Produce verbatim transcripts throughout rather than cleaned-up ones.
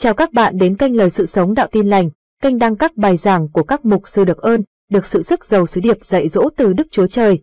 Chào các bạn đến kênh Lời Sự Sống Đạo Tin Lành, kênh đăng các bài giảng của các mục sư được ơn, được sự sức giàu sứ điệp dạy dỗ từ Đức Chúa Trời.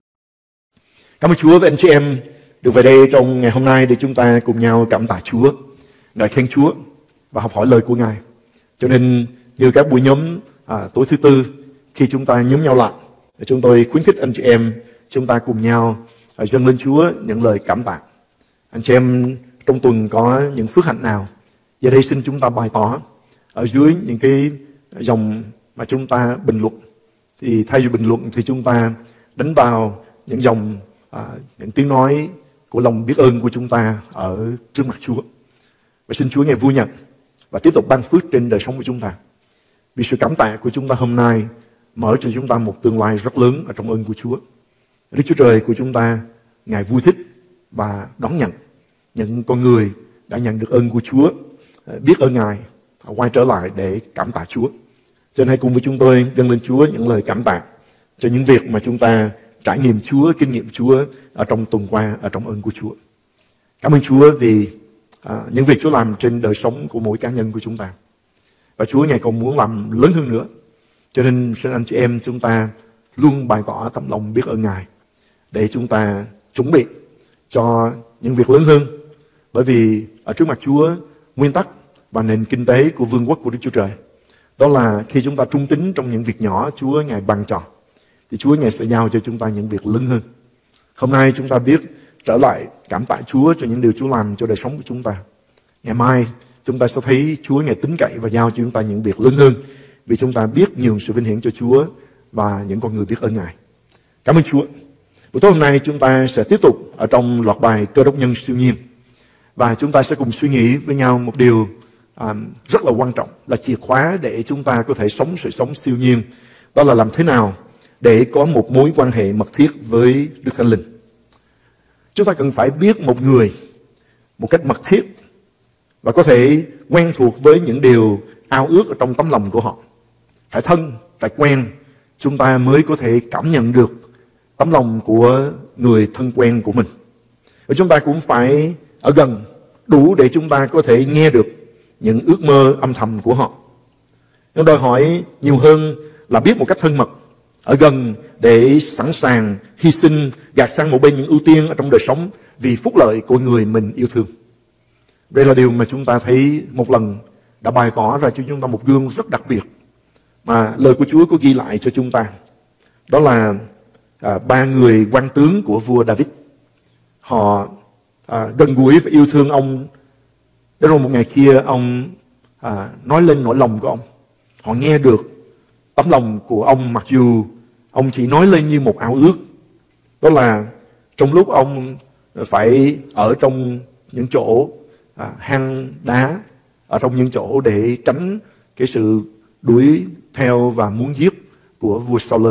Cảm ơn Chúa và anh chị em được về đây trong ngày hôm nay để chúng ta cùng nhau cảm tạ Chúa, ngợi khen Chúa và học hỏi lời của Ngài. Cho nên như các buổi nhóm à, tối thứ tư, khi chúng ta nhóm nhau lại, chúng tôi khuyến khích anh chị em chúng ta cùng nhau à, dâng lên Chúa những lời cảm tạ. Anh chị em trong tuần có những phước hạnh nào? Giờ đây xin chúng ta bày tỏ ở dưới những cái dòng mà chúng ta bình luận. Thì thay vì bình luận thì chúng ta đánh vào những dòng à, những tiếng nói của lòng biết ơn của chúng ta ở trước mặt Chúa. Và xin Chúa Ngài vui nhận và tiếp tục ban phước trên đời sống của chúng ta. Vì sự cảm tạ của chúng ta hôm nay mở cho chúng ta một tương lai rất lớn ở trong ơn của Chúa. Đức Chúa Trời của chúng ta, Ngài vui thích và đón nhận những con người đã nhận được ơn của Chúa, biết ơn Ngài, quay trở lại để cảm tạ Chúa. Cho nên hãy cùng với chúng tôi dâng lên Chúa những lời cảm tạ cho những việc mà chúng ta trải nghiệm Chúa, kinh nghiệm Chúa ở trong tuần qua, ở trong ơn của Chúa. Cảm ơn Chúa vì à, những việc Chúa làm trên đời sống của mỗi cá nhân của chúng ta. Và Chúa Ngài còn muốn làm lớn hơn nữa. Cho nên xin anh chị em chúng ta luôn bày tỏ tấm lòng biết ơn Ngài để chúng ta chuẩn bị cho những việc lớn hơn. Bởi vì ở trước mặt Chúa, nguyên tắc và nền kinh tế của vương quốc của Đức Chúa Trời đó là khi chúng ta trung tín trong những việc nhỏ Chúa Ngài ban cho, thì Chúa Ngài sẽ giao cho chúng ta những việc lớn hơn. Hôm nay chúng ta biết trở lại cảm tạ Chúa cho những điều Chúa làm cho đời sống của chúng ta. Ngày mai chúng ta sẽ thấy Chúa Ngài tín cậy và giao cho chúng ta những việc lớn hơn, vì chúng ta biết nhường sự vinh hiển cho Chúa và những con người biết ơn Ngài. Cảm ơn Chúa. Buổi tối hôm nay chúng ta sẽ tiếp tục ở trong loạt bài Cơ Đốc nhân siêu nhiên. Và chúng ta sẽ cùng suy nghĩ với nhau một điều à, rất là quan trọng, là chìa khóa để chúng ta có thể sống sự sống siêu nhiên. Đó là làm thế nào để có một mối quan hệ mật thiết với Đức Thánh Linh. Chúng ta cần phải biết một người một cách mật thiết và có thể quen thuộc với những điều ao ước ở trong tấm lòng của họ. Phải thân, phải quen, chúng ta mới có thể cảm nhận được tấm lòng của người thân quen của mình. Và chúng ta cũng phải ở gần đủ để chúng ta có thể nghe được những ước mơ âm thầm của họ. Nhưng đòi hỏi nhiều hơn là biết một cách thân mật, ở gần để sẵn sàng hy sinh, gạt sang một bên những ưu tiên ở trong đời sống vì phúc lợi của người mình yêu thương. Đây là điều mà chúng ta thấy một lần đã bày tỏ ra cho chúng ta một gương rất đặc biệt mà lời của Chúa có ghi lại cho chúng ta. Đó là à, ba người quan tướng của vua David. Họ à, gần gũi và yêu thương ông. Đến rồi một ngày kia ông à, nói lên nỗi lòng của ông. Họ nghe được tấm lòng của ông, mặc dù ông chỉ nói lên như một ảo ước. Đó là trong lúc ông phải ở trong những chỗ à, hang đá, ở trong những chỗ để tránh cái sự đuổi theo và muốn giết của vua Saul,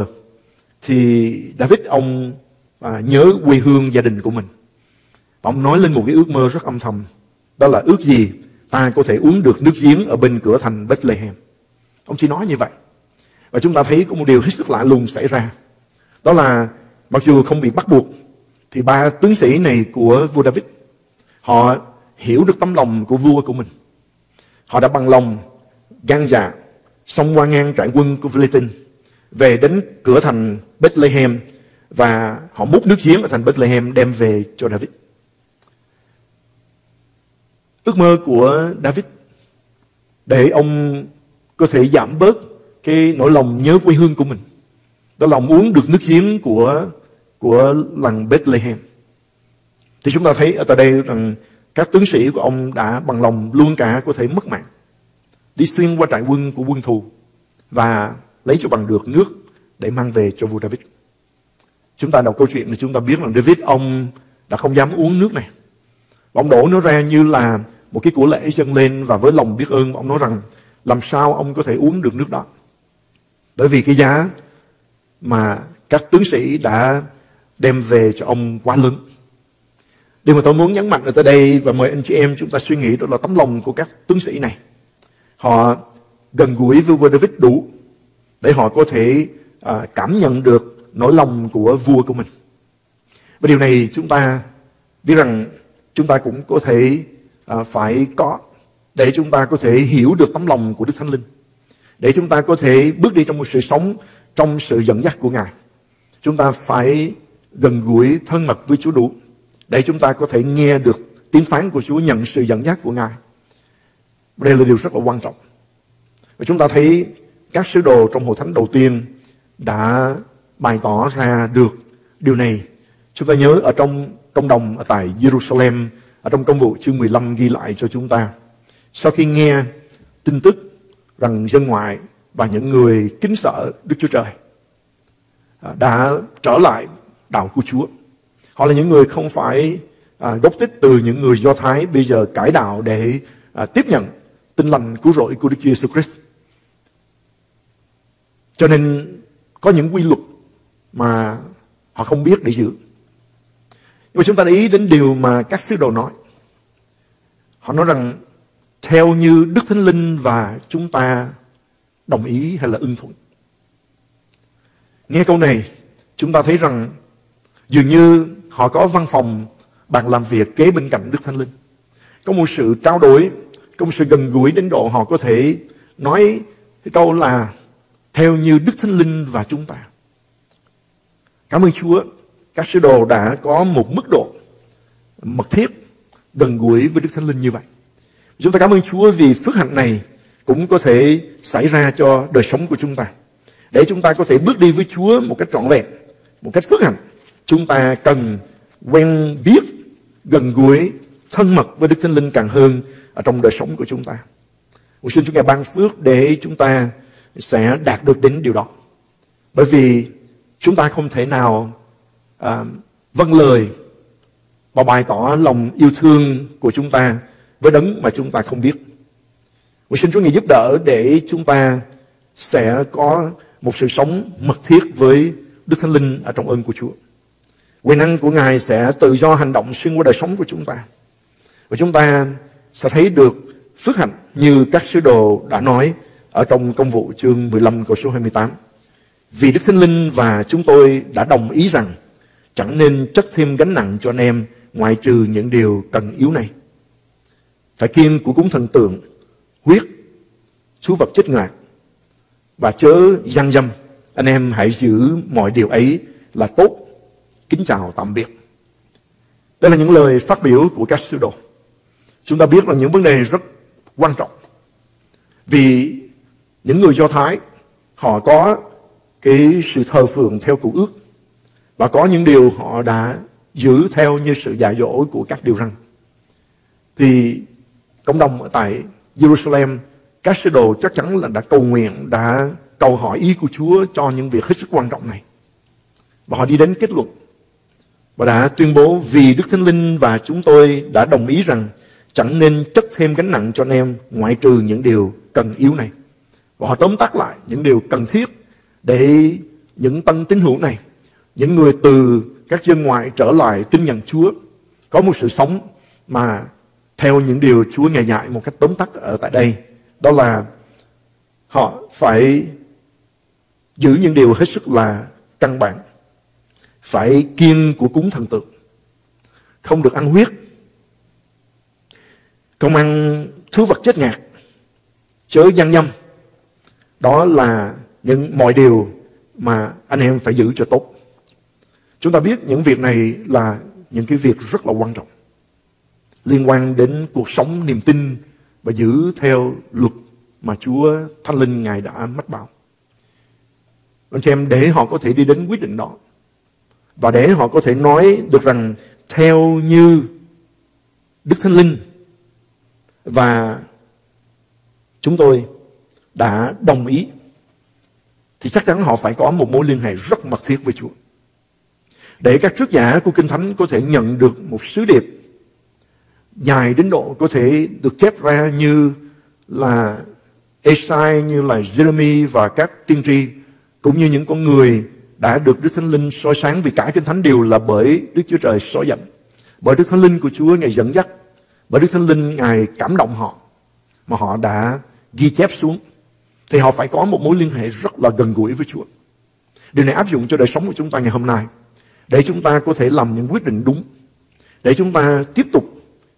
thì David ông à, nhớ quê hương gia đình của mình. Ông nói lên một cái ước mơ rất âm thầm. Đó là ước gì ta có thể uống được nước giếng ở bên cửa thành Bethlehem. Ông chỉ nói như vậy. Và chúng ta thấy có một điều hết sức lạ lùng xảy ra. Đó là mặc dù không bị bắt buộc, thì ba tướng sĩ này của vua David, họ hiểu được tấm lòng của vua của mình. Họ đã bằng lòng gan dạ xông qua ngang trại quân của Philippines, về đến cửa thành Bethlehem, và họ múc nước giếng ở thành Bethlehem đem về cho David. Ước mơ của David để ông có thể giảm bớt cái nỗi lòng nhớ quê hương của mình, đó là ông uống được nước giếng của của làng Bethlehem. Thì chúng ta thấy ở tại đây rằng các tướng sĩ của ông đã bằng lòng luôn cả có thể mất mạng, đi xuyên qua trại quân của quân thù và lấy cho bằng được nước để mang về cho vua David. Chúng ta đọc câu chuyện thì chúng ta biết rằng David ông đã không dám uống nước này. Ông đổ nó ra như là một cái của lễ dâng lên, và với lòng biết ơn ông nói rằng làm sao ông có thể uống được nước đó, bởi vì cái giá mà các tướng sĩ đã đem về cho ông quá lớn. Điều mà tôi muốn nhấn mạnh ở tới đây và mời anh chị em chúng ta suy nghĩ, đó là tấm lòng của các tướng sĩ này. Họ gần gũi với vua David đủ để họ có thể à, cảm nhận được nỗi lòng của vua của mình. Và điều này chúng ta biết rằng chúng ta cũng có thể à, phải có để chúng ta có thể hiểu được tấm lòng của Đức Thánh Linh, để chúng ta có thể bước đi trong một sự sống trong sự dẫn dắt của Ngài. Chúng ta phải gần gũi thân mật với Chúa đủ để chúng ta có thể nghe được tiếng phán của Chúa, nhận sự dẫn dắt của Ngài. Đây là điều rất là quan trọng. Và chúng ta thấy các sứ đồ trong Hội Thánh đầu tiên đã bày tỏ ra được điều này. Chúng ta nhớ ở trong cộng đồng ở tại Jerusalem, ở trong Công vụ chương mười lăm ghi lại cho chúng ta, sau khi nghe tin tức rằng dân ngoại và những người kính sợ Đức Chúa Trời đã trở lại đạo của Chúa. Họ là những người không phải à, gốc tích từ những người Do Thái bây giờ cải đạo để à, tiếp nhận tin lành cứu rỗi của Đức Chúa Giêsu Christ. Cho nên có những quy luật mà họ không biết để giữ. Nhưng mà chúng ta để ý đến điều mà các sứ đồ nói. Họ nói rằng theo như Đức Thánh Linh và chúng ta đồng ý hay là ưng thuận. Nghe câu này, chúng ta thấy rằng dường như họ có văn phòng, bàn làm việc kế bên cạnh Đức Thánh Linh. Có một sự trao đổi, có một sự gần gũi đến độ họ có thể nói cái câu là theo như Đức Thánh Linh và chúng ta. Cảm ơn Chúa, các sứ đồ đã có một mức độ mật thiết, gần gũi với Đức Thánh Linh như vậy. Chúng ta cảm ơn Chúa vì phước hạnh này cũng có thể xảy ra cho đời sống của chúng ta. Để chúng ta có thể bước đi với Chúa một cách trọn vẹn, một cách phước hạnh, chúng ta cần quen biết, gần gũi, thân mật với Đức Thánh Linh càng hơn ở trong đời sống của chúng ta. Nguyện xin Chúa Ngài ban phước để chúng ta sẽ đạt được đến điều đó. Bởi vì chúng ta không thể nào à, vâng lời và bày tỏ lòng yêu thương của chúng ta với đấng mà chúng ta không biết. Nguyện xin Chúa Ngài giúp đỡ để chúng ta sẽ có một sự sống mật thiết với Đức Thánh Linh ở trong ơn của Chúa. Quyền năng của Ngài sẽ tự do hành động xuyên qua đời sống của chúng ta. Và chúng ta sẽ thấy được phước hạnh như các sứ đồ đã nói ở trong Công vụ chương mười lăm câu số hai mươi tám. Vì Đức Thánh Linh và chúng tôi đã đồng ý rằng chẳng nên chất thêm gánh nặng cho anh em ngoại trừ những điều cần yếu này. Phải kiêng của cúng thần tượng, huyết, thú vật chết ngạt và chớ gian dâm. Anh em hãy giữ mọi điều ấy là tốt. Kính chào tạm biệt. Đây là những lời phát biểu của các sứ đồ. Chúng ta biết là những vấn đề rất quan trọng. Vì những người Do Thái, họ có cái sự thờ phượng theo cựu ước. Và có những điều họ đã giữ theo như sự dạy dỗ của các điều răn. Thì cộng đồng ở tại Jerusalem, các sứ đồ chắc chắn là đã cầu nguyện, đã cầu hỏi ý của Chúa cho những việc hết sức quan trọng này. Và họ đi đến kết luận và đã tuyên bố vì Đức Thánh Linh và chúng tôi đã đồng ý rằng chẳng nên chất thêm gánh nặng cho anh em ngoại trừ những điều cần yếu này. Và họ tóm tắt lại những điều cần thiết để những tân tín hữu này, những người từ các dân ngoại trở lại tin nhận Chúa, có một sự sống mà theo những điều Chúa Ngài dạy một cách tóm tắt ở tại đây. Đó là họ phải giữ những điều hết sức là căn bản. Phải kiêng của cúng thần tượng, không được ăn huyết, không ăn thú vật chết ngạt, chớ gian dâm. Đó là những mọi điều mà anh em phải giữ cho tốt. Chúng ta biết những việc này là những cái việc rất là quan trọng, liên quan đến cuộc sống niềm tin và giữ theo luật mà Chúa Thánh Linh Ngài đã mách bảo. Anh chị em, để họ có thể đi đến quyết định đó và để họ có thể nói được rằng theo như Đức Thánh Linh và chúng tôi đã đồng ý, thì chắc chắn họ phải có một mối liên hệ rất mật thiết với Chúa. Để các trức giả của Kinh Thánh có thể nhận được một sứ điệp dài đến độ có thể được chép ra như là Esai, như là Jeremy và các tiên tri, cũng như những con người đã được Đức Thánh Linh soi sáng, vì cả Kinh Thánh đều là bởi Đức Chúa Trời soi dẫn, bởi Đức Thánh Linh của Chúa Ngài dẫn dắt, bởi Đức Thánh Linh Ngài cảm động họ mà họ đã ghi chép xuống. Thì họ phải có một mối liên hệ rất là gần gũi với Chúa. Điều này áp dụng cho đời sống của chúng ta ngày hôm nay, để chúng ta có thể làm những quyết định đúng, để chúng ta tiếp tục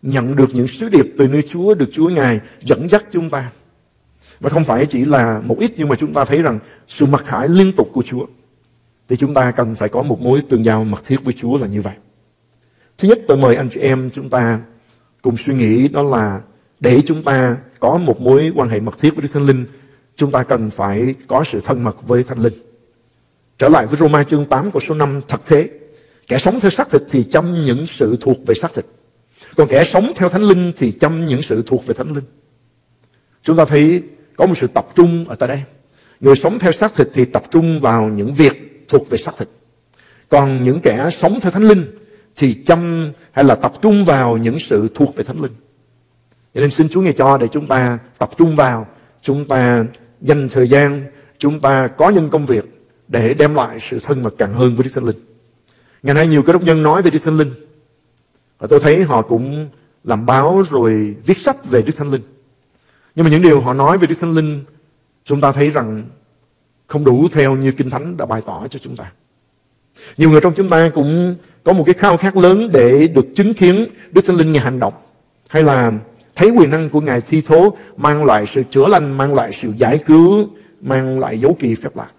nhận được những sứ điệp từ nơi Chúa, được Chúa Ngài dẫn dắt chúng ta. Và không phải chỉ là một ít, nhưng mà chúng ta thấy rằng sự mặc khải liên tục của Chúa, thì chúng ta cần phải có một mối tương giao mật thiết với Chúa là như vậy. Thứ nhất, tôi mời anh chị em chúng ta cùng suy nghĩ, đó là để chúng ta có một mối quan hệ mật thiết với Đức Thánh Linh, chúng ta cần phải có sự thân mật với Thánh Linh. Trở lại với Roma chương tám câu số năm, thật thế, kẻ sống theo xác thịt thì chăm những sự thuộc về xác thịt, còn kẻ sống theo Thánh Linh thì chăm những sự thuộc về Thánh Linh. Chúng ta thấy có một sự tập trung ở tại đây. Người sống theo xác thịt thì tập trung vào những việc thuộc về xác thịt, còn những kẻ sống theo Thánh Linh thì chăm hay là tập trung vào những sự thuộc về Thánh Linh. Cho nên xin Chúa Ngài cho để chúng ta tập trung vào, chúng ta dành thời gian, chúng ta có những công việc để đem lại sự thân mật càng hơn với Đức Thánh Linh. Ngày nay nhiều cơ đốc nhân nói về Đức Thánh Linh, và tôi thấy họ cũng làm báo rồi viết sách về Đức Thánh Linh. Nhưng mà những điều họ nói về Đức Thánh Linh, chúng ta thấy rằng không đủ theo như Kinh Thánh đã bày tỏ cho chúng ta. Nhiều người trong chúng ta cũng có một cái khao khát lớn để được chứng kiến Đức Thánh Linh Ngài hành động, hay là thấy quyền năng của Ngài thi thố, mang lại sự chữa lành, mang lại sự giải cứu, mang lại dấu kỳ phép lạ.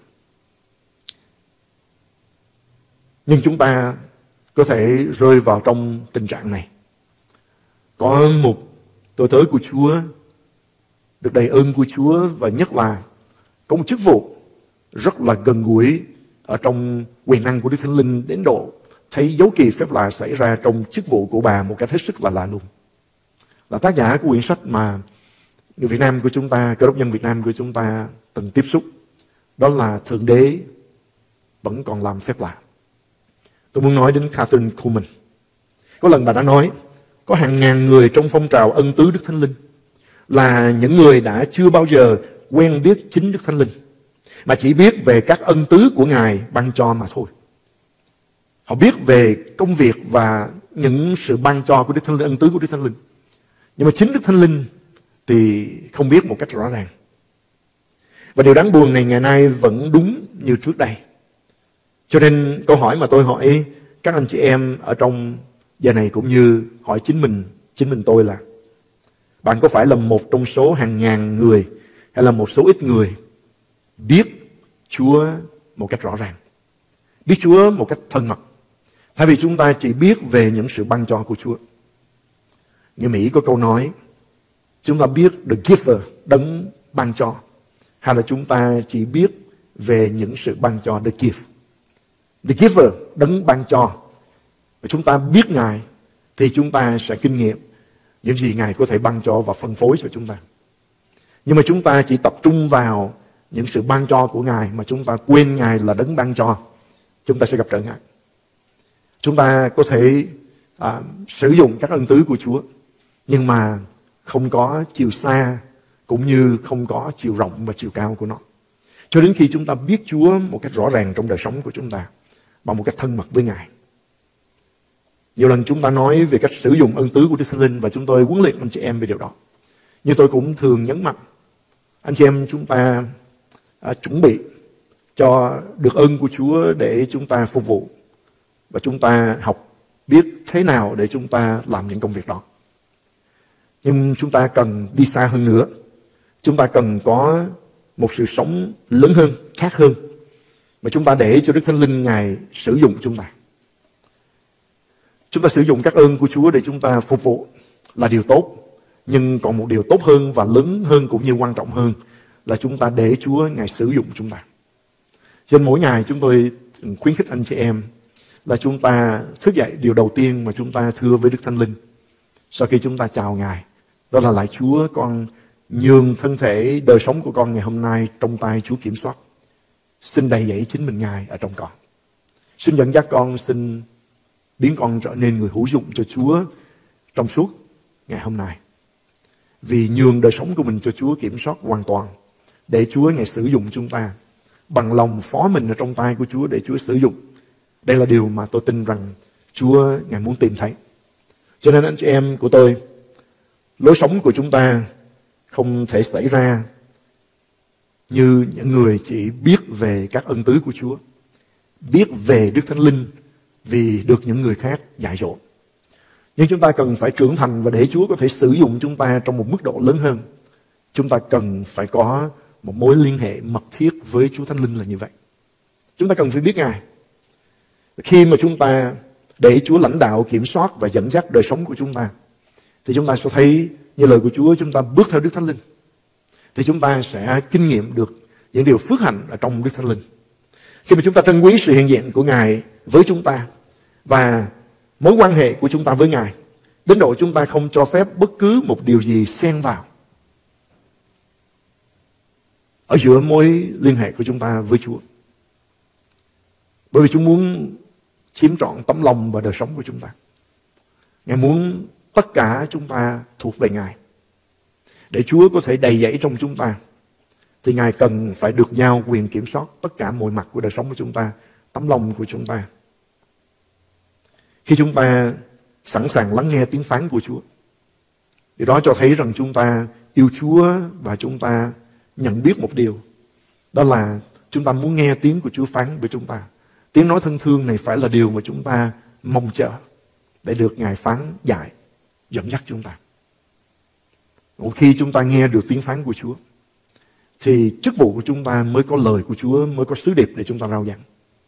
Nhưng chúng ta có thể rơi vào trong tình trạng này. Có một tôi tớ của Chúa, được đầy ơn của Chúa, và nhất là có một chức vụ rất là gần gũi ở trong quyền năng của Đức Thánh Linh, đến độ thấy dấu kỳ phép lạ xảy ra trong chức vụ của bà một cách hết sức là lạ lùng. Là tác giả của quyển sách mà người Việt Nam của chúng ta, cơ đốc nhân Việt Nam của chúng ta từng tiếp xúc, đó là Thượng Đế vẫn còn làm phép lạ. Tôi muốn nói đến Kathryn Kuhlman. Có lần bà đã nói, có hàng ngàn người trong phong trào ân tứ Đức Thánh Linh là những người đã chưa bao giờ quen biết chính Đức Thánh Linh, mà chỉ biết về các ân tứ của Ngài ban cho mà thôi. Họ biết về công việc và những sự ban cho của Đức Thánh Linh, ân tứ của Đức Thánh Linh, nhưng mà chính Đức Thánh Linh thì không biết một cách rõ ràng. Và điều đáng buồn này ngày nay vẫn đúng như trước đây. Cho nên câu hỏi mà tôi hỏi các anh chị em ở trong giờ này, cũng như hỏi chính mình, chính mình tôi là: bạn có phải là một trong số hàng ngàn người, hay là một số ít người biết Chúa một cách rõ ràng, biết Chúa một cách thân mật, thay vì chúng ta chỉ biết về những sự ban cho của Chúa? Như Mỹ có câu nói, chúng ta biết the giver, đấng ban cho, hay là chúng ta chỉ biết về những sự ban cho, the gift? The giver, đấng ban cho, và chúng ta biết Ngài thì chúng ta sẽ kinh nghiệm những gì Ngài có thể ban cho và phân phối cho chúng ta. Nhưng mà chúng ta chỉ tập trung vào những sự ban cho của Ngài mà chúng ta quên Ngài là đấng ban cho, chúng ta sẽ gặp trở ngại. Chúng ta có thể à, sử dụng các ân tứ của Chúa, nhưng mà không có chiều xa, cũng như không có chiều rộng và chiều cao của nó. Cho đến khi chúng ta biết Chúa một cách rõ ràng trong đời sống của chúng ta, bằng một cách thân mật với Ngài. Nhiều lần chúng ta nói về cách sử dụng ân tứ của Đức Thánh Linh, và chúng tôi huấn luyện anh chị em về điều đó. Nhưng tôi cũng thường nhấn mạnh, anh chị em chúng ta à, chuẩn bị cho được ơn của Chúa để chúng ta phục vụ, và chúng ta học biết thế nào để chúng ta làm những công việc đó. Nhưng chúng ta cần đi xa hơn nữa. Chúng ta cần có một sự sống lớn hơn, khác hơn, mà chúng ta để cho Đức Thánh Linh Ngài sử dụng chúng ta. Chúng ta sử dụng các ơn của Chúa để chúng ta phục vụ là điều tốt. Nhưng còn một điều tốt hơn và lớn hơn, cũng như quan trọng hơn, là chúng ta để Chúa Ngài sử dụng chúng ta. Cho nên mỗi ngày chúng tôi khuyến khích anh chị em là chúng ta thức dậy, điều đầu tiên mà chúng ta thưa với Đức Thánh Linh sau khi chúng ta chào Ngài, đó là: lạy Chúa, con nhường thân thể, đời sống của con ngày hôm nay trong tay Chúa kiểm soát. Xin đầy dẫy chính mình Ngài ở trong con. Xin dẫn dắt con, xin biến con trở nên người hữu dụng cho Chúa trong suốt ngày hôm nay. Vì nhường đời sống của mình cho Chúa kiểm soát hoàn toàn, để Chúa Ngài sử dụng chúng ta, bằng lòng phó mình ở trong tay của Chúa để Chúa sử dụng. Đây là điều mà tôi tin rằng Chúa Ngài muốn tìm thấy. Cho nên anh chị em của tôi, lối sống của chúng ta không thể xảy ra như những người chỉ biết về các ân tứ của Chúa, biết về Đức Thánh Linh vì được những người khác dạy dỗ. Nhưng chúng ta cần phải trưởng thành, và để Chúa có thể sử dụng chúng ta trong một mức độ lớn hơn, chúng ta cần phải có một mối liên hệ mật thiết với Chúa Thánh Linh là như vậy. Chúng ta cần phải biết Ngài. Khi mà chúng ta để Chúa lãnh đạo, kiểm soát và dẫn dắt đời sống của chúng ta, thì chúng ta sẽ thấy như lời của Chúa, chúng ta bước theo Đức Thánh Linh, thì chúng ta sẽ kinh nghiệm được những điều phước hạnh ở trong Đức Thánh Linh. Khi mà chúng ta trân quý sự hiện diện của Ngài với chúng ta và mối quan hệ của chúng ta với Ngài, đến độ chúng ta không cho phép bất cứ một điều gì xen vào ở giữa mối liên hệ của chúng ta với Chúa. Bởi vì Chúa muốn chiếm trọn tấm lòng và đời sống của chúng ta. Ngài muốn tất cả chúng ta thuộc về Ngài. Để Chúa có thể đầy dẫy trong chúng ta, thì Ngài cần phải được giao quyền kiểm soát tất cả mọi mặt của đời sống của chúng ta, tấm lòng của chúng ta. Khi chúng ta sẵn sàng lắng nghe tiếng phán của Chúa, điều đó cho thấy rằng chúng ta yêu Chúa, và chúng ta nhận biết một điều, đó là chúng ta muốn nghe tiếng của Chúa phán với chúng ta. Tiếng nói thân thương này phải là điều mà chúng ta mong chờ để được Ngài phán dạy, dẫn dắt chúng ta. Một khi chúng ta nghe được tiếng phán của Chúa, thì chức vụ của chúng ta mới có lời của Chúa, mới có sứ điệp để chúng ta rao giảng.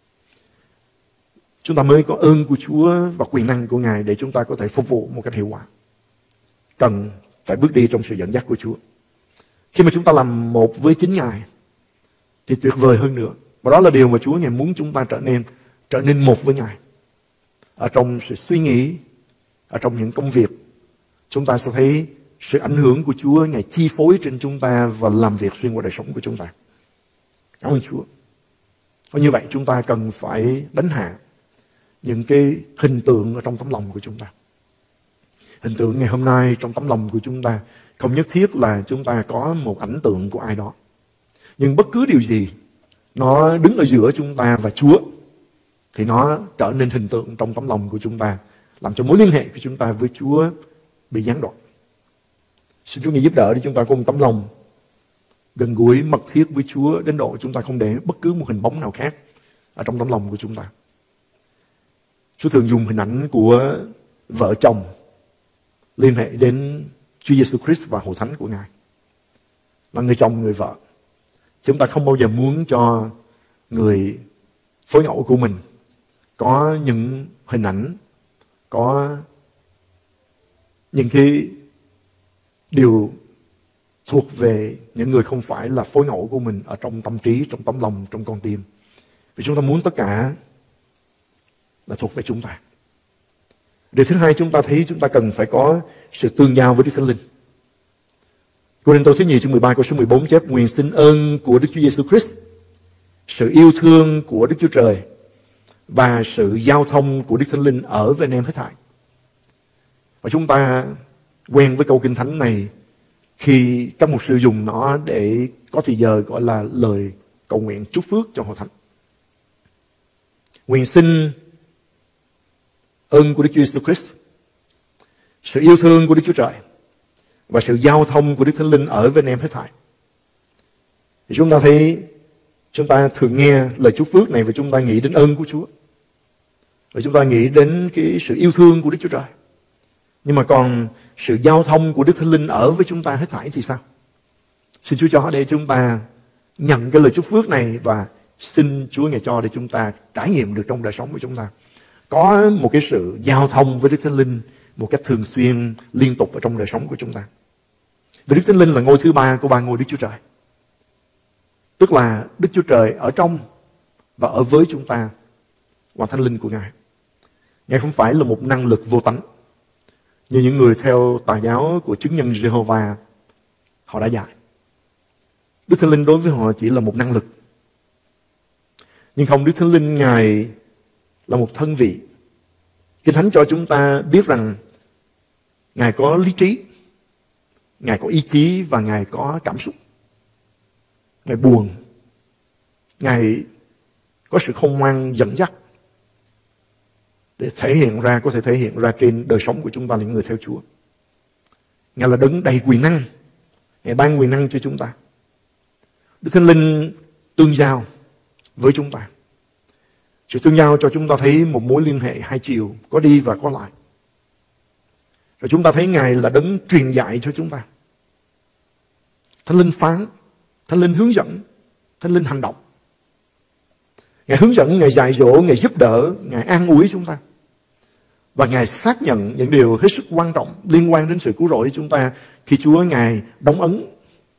Chúng ta mới có ơn của Chúa và quyền năng của Ngài để chúng ta có thể phục vụ một cách hiệu quả. Cần phải bước đi trong sự dẫn dắt của Chúa. Khi mà chúng ta làm một với chính Ngài, thì tuyệt vời hơn nữa. Và đó là điều mà Chúa Ngài muốn chúng ta trở nên trở nên một với Ngài. Ở trong sự suy nghĩ, ở trong những công việc, chúng ta sẽ thấy sự ảnh hưởng của Chúa Ngài chi phối trên chúng ta và làm việc xuyên qua đời sống của chúng ta. Cảm ơn Chúa. Và như vậy chúng ta cần phải đánh hạ những cái hình tượng ở trong tấm lòng của chúng ta. Hình tượng ngày hôm nay trong tấm lòng của chúng ta không nhất thiết là chúng ta có một ảnh tượng của ai đó. Nhưng bất cứ điều gì nó đứng ở giữa chúng ta và Chúa, thì nó trở nên hình tượng trong tấm lòng của chúng ta, làm cho mối liên hệ của chúng ta với Chúa bị gián đoạn. Xin Chúa Ngài giúp đỡ để chúng ta có một tấm lòng gần gũi mật thiết với Chúa, đến độ chúng ta không để bất cứ một hình bóng nào khác ở trong tấm lòng của chúng ta. Chúa thường dùng hình ảnh của vợ chồng liên hệ đến Chúa Giêsu Christ và hội thánh của Ngài, là người chồng, người vợ. Chúng ta không bao giờ muốn cho người phối ngẫu của mình có những hình ảnh, có những cái điều thuộc về những người không phải là phối ngẫu của mình ở trong tâm trí, trong tấm lòng, trong con tim. Vì chúng ta muốn tất cả là thuộc về chúng ta. Điều thứ hai, chúng ta thấy chúng ta cần phải có sự tương giao với Đức Thánh Linh. Cô-rinh-tô thứ nhì chương mười ba câu số mười bốn chép: nguyện xin ơn của Đức Chúa Giêsu Christ, sự yêu thương của Đức Chúa Trời và sự giao thông của Đức Thánh Linh ở với anh em hết thảy. Và chúng ta quen với câu kinh thánh này khi các mục sư dùng nó để có thời giờ gọi là lời cầu nguyện chúc phước cho hội thánh. Nguyện xin ơn của Đức Chúa Giêsu Christ, sự yêu thương của Đức Chúa Trời và sự giao thông của Đức Thánh Linh ở với anh em hết thảy. Thì chúng ta thấy, chúng ta thường nghe lời chúc phước này và chúng ta nghĩ đến ơn của Chúa, và chúng ta nghĩ đến cái sự yêu thương của Đức Chúa Trời. Nhưng mà còn sự giao thông của Đức Thánh Linh ở với chúng ta hết thảy thì sao? Xin Chúa cho để chúng ta nhận cái lời chúc phước này, và xin Chúa Ngài cho để chúng ta trải nghiệm được trong đời sống của chúng ta. Có một cái sự giao thông với Đức Thánh Linh một cách thường xuyên, liên tục ở trong đời sống của chúng ta. Vì Đức Thánh Linh là ngôi thứ ba của ba ngôi Đức Chúa Trời. Tức là Đức Chúa Trời ở trong và ở với chúng ta qua Thánh Linh của Ngài. Ngài không phải là một năng lực vô tánh như những người theo tà giáo của chứng nhân Jehovah họ đã dạy. Đức Thánh Linh đối với họ chỉ là một năng lực. Nhưng không, Đức Thánh Linh Ngài là một thân vị. Kinh Thánh cho chúng ta biết rằng Ngài có lý trí, Ngài có ý chí và Ngài có cảm xúc. Ngài buồn, Ngài có sự khôn ngoan dẫn dắt để thể hiện ra, có thể thể hiện ra trên đời sống của chúng ta là những người theo Chúa. Ngài là đấng đầy quyền năng, Ngài ban quyền năng cho chúng ta. Đức Thánh Linh tương giao với chúng ta. Sự tương giao cho chúng ta thấy một mối liên hệ hai chiều, có đi và có lại. Và chúng ta thấy Ngài là đấng truyền dạy cho chúng ta. Thánh Linh phán, Thánh Linh hướng dẫn, Thánh Linh hành động. Ngài hướng dẫn, Ngài dạy dỗ, Ngài giúp đỡ, Ngài an ủi chúng ta. Và Ngài xác nhận những điều hết sức quan trọng liên quan đến sự cứu rỗi của chúng ta khi Chúa Ngài đóng ấn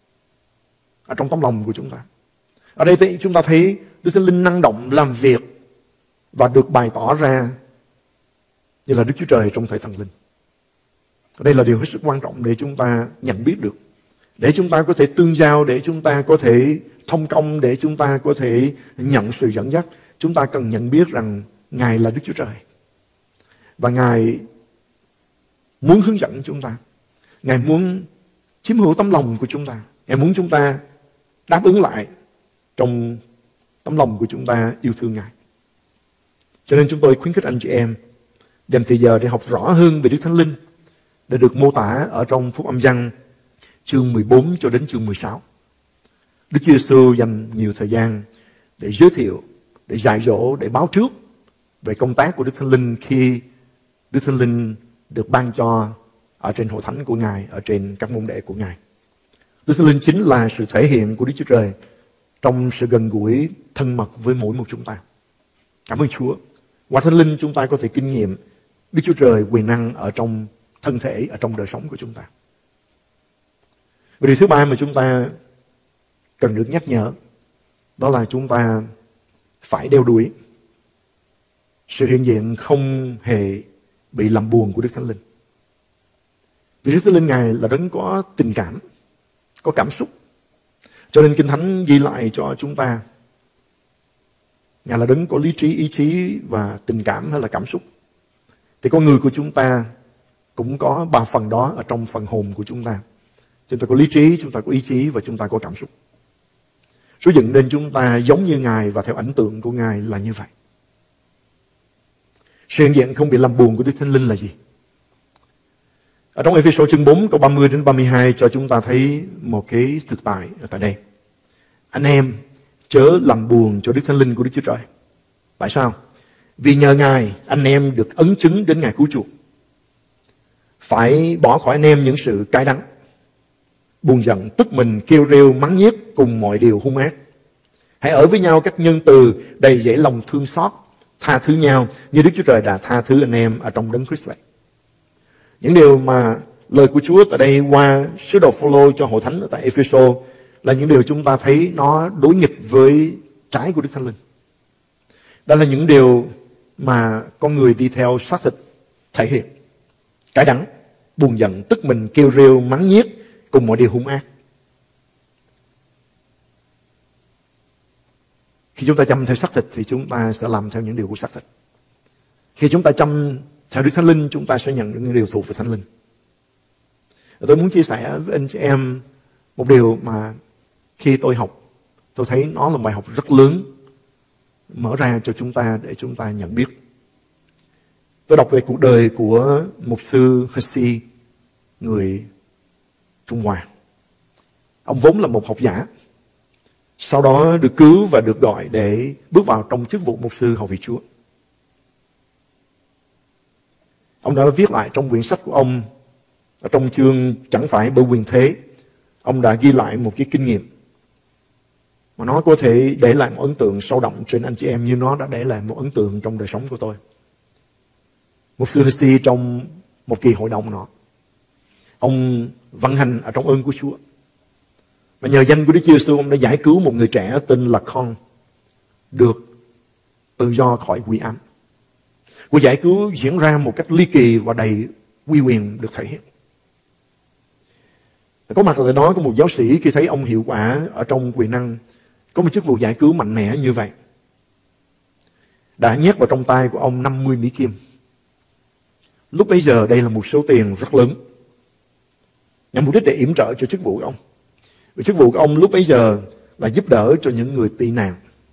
ở trong tấm lòng của chúng ta. Ở đây thì chúng ta thấy Đức Thánh Linh năng động làm việc và được bày tỏ ra như là Đức Chúa Trời trong Thể Thần Linh. Đây là điều hết sức quan trọng để chúng ta nhận biết được, để chúng ta có thể tương giao, để chúng ta có thể thông công, để chúng ta có thể nhận sự dẫn dắt. Chúng ta cần nhận biết rằng Ngài là Đức Chúa Trời. Và Ngài muốn hướng dẫn chúng ta. Ngài muốn chiếm hữu tấm lòng của chúng ta. Ngài muốn chúng ta đáp ứng lại trong tấm lòng của chúng ta yêu thương Ngài. Cho nên chúng tôi khuyến khích anh chị em dành thời giờ để học rõ hơn về Đức Thánh Linh, để được mô tả ở trong Phúc Âm Giăng chương mười bốn cho đến chương mười sáu. Đức Chúa Giêsu dành nhiều thời gian để giới thiệu, để dạy dỗ, để báo trước về công tác của Đức Thánh Linh khi Đức Thánh Linh được ban cho ở trên hội thánh của Ngài, ở trên các môn đệ của Ngài. Đức Thánh Linh chính là sự thể hiện của Đức Chúa Trời trong sự gần gũi thân mật với mỗi một chúng ta. Cảm ơn Chúa. Qua Thánh Linh chúng ta có thể kinh nghiệm Đức Chúa Trời quyền năng ở trong thân thể, ở trong đời sống của chúng ta. Và điều thứ ba mà chúng ta cần được nhắc nhở, đó là chúng ta phải đeo đuổi sự hiện diện không hề bị làm buồn của Đức Thánh Linh. Vì Đức Thánh Linh Ngài là đấng có tình cảm, có cảm xúc. Cho nên Kinh Thánh ghi lại cho chúng ta Ngài là đấng có lý trí, ý chí và tình cảm hay là cảm xúc. Thì con người của chúng ta cũng có ba phần đó ở trong phần hồn của chúng ta. Chúng ta có lý trí, chúng ta có ý chí và chúng ta có cảm xúc. Số dựng nên chúng ta giống như Ngài và theo ảnh tượng của Ngài là như vậy. Sự hiện diện không bị làm buồn của Đức Thánh Linh là gì? Ở trong Ê-phê-sô chương bốn câu ba mươi đến ba mươi hai cho chúng ta thấy một cái thực tại ở tại đây. Anh em chớ làm buồn cho Đức Thánh Linh của Đức Chúa Trời. Tại sao? Vì nhờ Ngài anh em được ấn chứng đến ngày cứu chuộc. Phải bỏ khỏi anh em những sự cay đắng, buồn giận, tức mình, kêu rêu, mắng nhiếc cùng mọi điều hung ác. Hãy ở với nhau cách nhân từ, đầy dẫy lòng thương xót, tha thứ nhau như Đức Chúa Trời đã tha thứ anh em ở trong Đấng Christ vậy. Những điều mà lời của Chúa tại đây qua sứ đồ Phô-lô cho hội thánh ở tại Ê-phê-sô là những điều chúng ta thấy nó đối nghịch với trái của Đức Thánh Linh. Đó là những điều mà con người đi theo xác thịt thể hiện. Cay đắng, buồn giận, tức mình, kêu rêu, mắng nhiếc cùng mọi điều hung ác. Khi chúng ta chăm theo xác thịt thì chúng ta sẽ làm theo những điều của xác thịt. Khi chúng ta chăm theo Đức Thánh Linh, chúng ta sẽ nhận được những điều thuộc về Thánh Linh. Và tôi muốn chia sẻ với anh chị em một điều mà khi tôi học, tôi thấy nó là bài học rất lớn mở ra cho chúng ta để chúng ta nhận biết. Tôi đọc về cuộc đời của mục sư Hussey, người Trung Hoa. Ông vốn là một học giả, sau đó được cứu và được gọi để bước vào trong chức vụ mục sư hầu vị Chúa. Ông đã viết lại trong quyển sách của ông, ở trong chương Chẳng phải bởi quyền thế, ông đã ghi lại một cái kinh nghiệm mà nó có thể để lại một ấn tượng sâu đậm trên anh chị em như nó đã để lại một ấn tượng trong đời sống của tôi. Mục sư Hussey trong một kỳ hội đồng nọ, ông vận hành ở trong ơn của Chúa. Và nhờ danh của Đức Chúa Giêsu, ông đã giải cứu một người trẻ tên là Con được tự do khỏi quỷ ám. Cuộc giải cứu diễn ra một cách ly kỳ và đầy uy quyền được thể hiện. Có mặt ở đó có một giáo sĩ khi thấy ông hiệu quả ở trong quyền năng, có một chức vụ giải cứu mạnh mẽ như vậy, đã nhét vào trong tay của ông năm mươi Mỹ Kim. Lúc bấy giờ đây là một số tiền rất lớn, nhằm mục đích để yểm trợ cho chức vụ của ông. Vì chức vụ của ông lúc bấy giờ là giúp đỡ cho những người tị nạn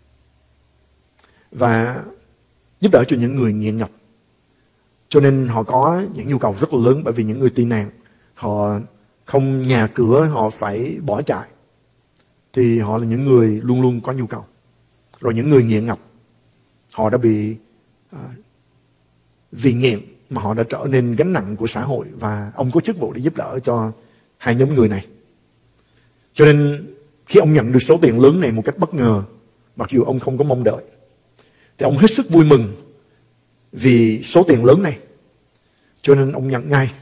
và giúp đỡ cho những người nghiện ngập. Cho nên họ có những nhu cầu rất là lớn, bởi vì những người tị nạn họ không nhà cửa, họ phải bỏ chạy, thì họ là những người luôn luôn có nhu cầu. Rồi những người nghiện ngập, họ đã bị uh, vì nghiện mà họ đã trở nên gánh nặng của xã hội, và ông có chức vụ để giúp đỡ cho hai nhóm người này. Cho nên khi ông nhận được số tiền lớn này một cách bất ngờ, mặc dù ông không có mong đợi, thì ông hết sức vui mừng vì số tiền lớn này, cho nên ông nhận ngay.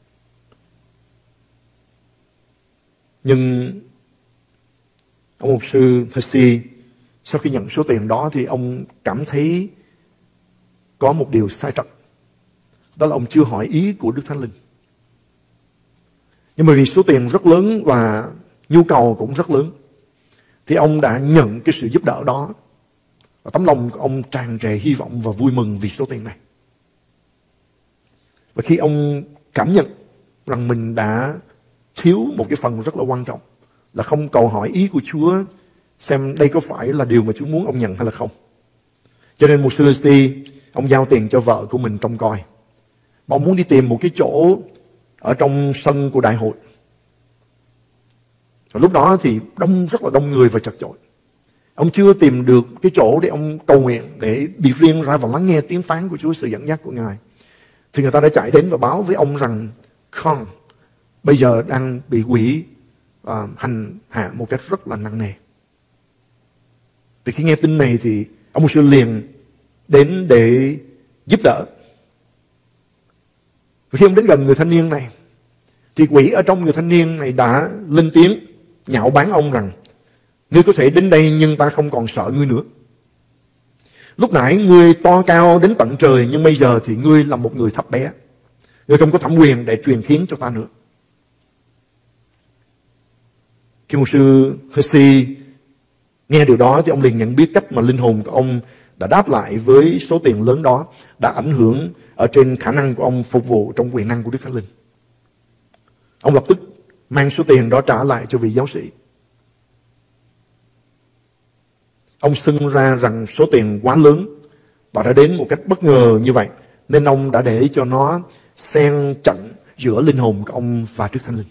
Nhưng ông mục sư Percy sau khi nhận số tiền đó thì ông cảm thấy có một điều sai trật. Đó là ông chưa hỏi ý của Đức Thánh Linh. Nhưng mà vì số tiền rất lớn và nhu cầu cũng rất lớn, thì ông đã nhận cái sự giúp đỡ đó. Và tấm lòng của ông tràn trề hy vọng và vui mừng vì số tiền này. Và khi ông cảm nhận rằng mình đã thiếu một cái phần rất là quan trọng, là không cầu hỏi ý của Chúa xem đây có phải là điều mà Chúa muốn ông nhận hay là không, cho nên mục sư Percy, ông giao tiền cho vợ của mình trông coi. Mà ông muốn đi tìm một cái chỗ ở trong sân của đại hội. Và lúc đó thì đông, rất là đông người và chật chội. Ông chưa tìm được cái chỗ để ông cầu nguyện, để biệt riêng ra và lắng nghe tiếng phán của Chúa, sự dẫn dắt của Ngài. Thì người ta đã chạy đến và báo với ông rằng Con bây giờ đang bị quỷ uh, hành hạ một cách rất là nặng nề. Thì khi nghe tin này thì ông mục sư liền đến để giúp đỡ. Và khi ông đến gần người thanh niên này, thì quỷ ở trong người thanh niên này đã lên tiếng nhạo báng ông rằng: Ngươi có thể đến đây nhưng ta không còn sợ ngươi nữa. Lúc nãy ngươi to cao đến tận trời, nhưng bây giờ thì ngươi là một người thấp bé. Ngươi không có thẩm quyền để truyền khiến cho ta nữa. Khi mục sư Percy nghe điều đó thì ông liền nhận biết cách mà linh hồn của ông đã đáp lại với số tiền lớn đó, đã ảnh hưởng ở trên khả năng của ông phục vụ trong quyền năng của Đức Thánh Linh. Ông lập tức mang số tiền đó trả lại cho vị giáo sĩ. Ông xưng ra rằng số tiền quá lớn và đã đến một cách bất ngờ như vậy, nên ông đã để cho nó xen chặn giữa linh hồn của ông và Đức Thánh Linh.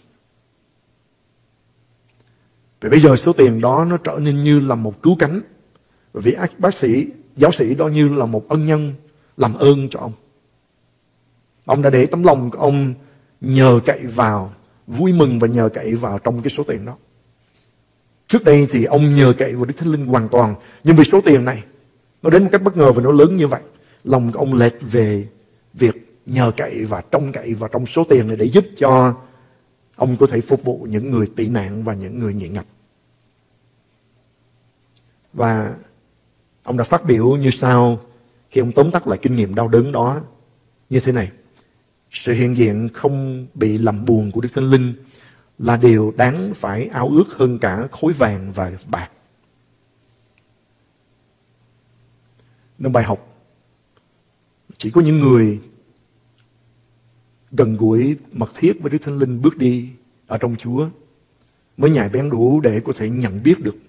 Vì bây giờ số tiền đó nó trở nên như là một cứu cánh. Vì bác sĩ, giáo sĩ đó như là một ân nhân làm ơn cho ông. Ông đã để tấm lòng của ông nhờ cậy vào, vui mừng và nhờ cậy vào trong cái số tiền đó. Trước đây thì ông nhờ cậy vào Đức Thánh Linh hoàn toàn, nhưng vì số tiền này nó đến một cách bất ngờ và nó lớn như vậy, lòng của ông lệch về việc nhờ cậy và trông cậy vào trong số tiền này để giúp cho ông có thể phục vụ những người tị nạn và những người nghiện ngập. Và ông đã phát biểu như sau khi ông tóm tắt lại kinh nghiệm đau đớn đó như thế này: sự hiện diện không bị làm buồn của Đức Thánh Linh là điều đáng phải ao ước hơn cả khối vàng và bạc. Trong bài học, chỉ có những người gần gũi mật thiết với Đức Thánh Linh bước đi ở trong Chúa mới nhạy bén đủ để có thể nhận biết được.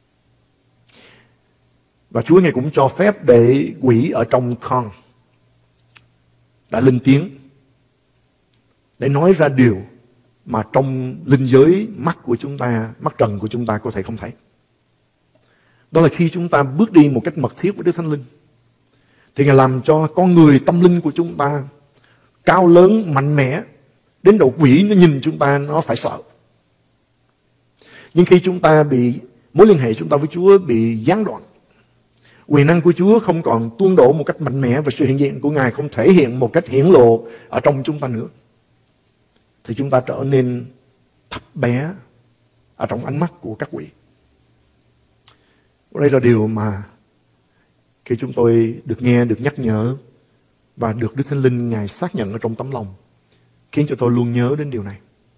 Và Chúa Ngài cũng cho phép để quỷ ở trong con đã lên tiếng để nói ra điều mà trong linh giới mắt của chúng ta, mắt trần của chúng ta có thể không thấy. Đó là khi chúng ta bước đi một cách mật thiết với Đức Thánh Linh, thì Ngài làm cho con người tâm linh của chúng ta cao lớn, mạnh mẽ, đến độ quỷ nó nhìn chúng ta nó phải sợ. Nhưng khi chúng ta bị mối liên hệ chúng ta với Chúa bị gián đoạn, quyền năng của Chúa không còn tuôn đổ một cách mạnh mẽ và sự hiện diện của Ngài không thể hiện một cách hiển lộ ở trong chúng ta nữa, thì chúng ta trở nên thấp bé ở trong ánh mắt của các quỷ. Đây là điều mà khi chúng tôi được nghe, được nhắc nhở và được Đức Thánh Linh Ngài xác nhận ở trong tấm lòng, khiến cho tôi luôn nhớ đến điều này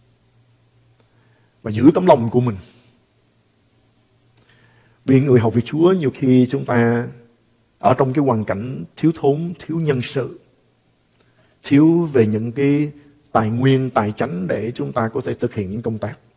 và giữ tấm lòng của mình. Vì người học việc Chúa nhiều khi chúng ta ở trong cái hoàn cảnh thiếu thốn, thiếu nhân sự, thiếu về những cái tài nguyên, tài chánh để chúng ta có thể thực hiện những công tác.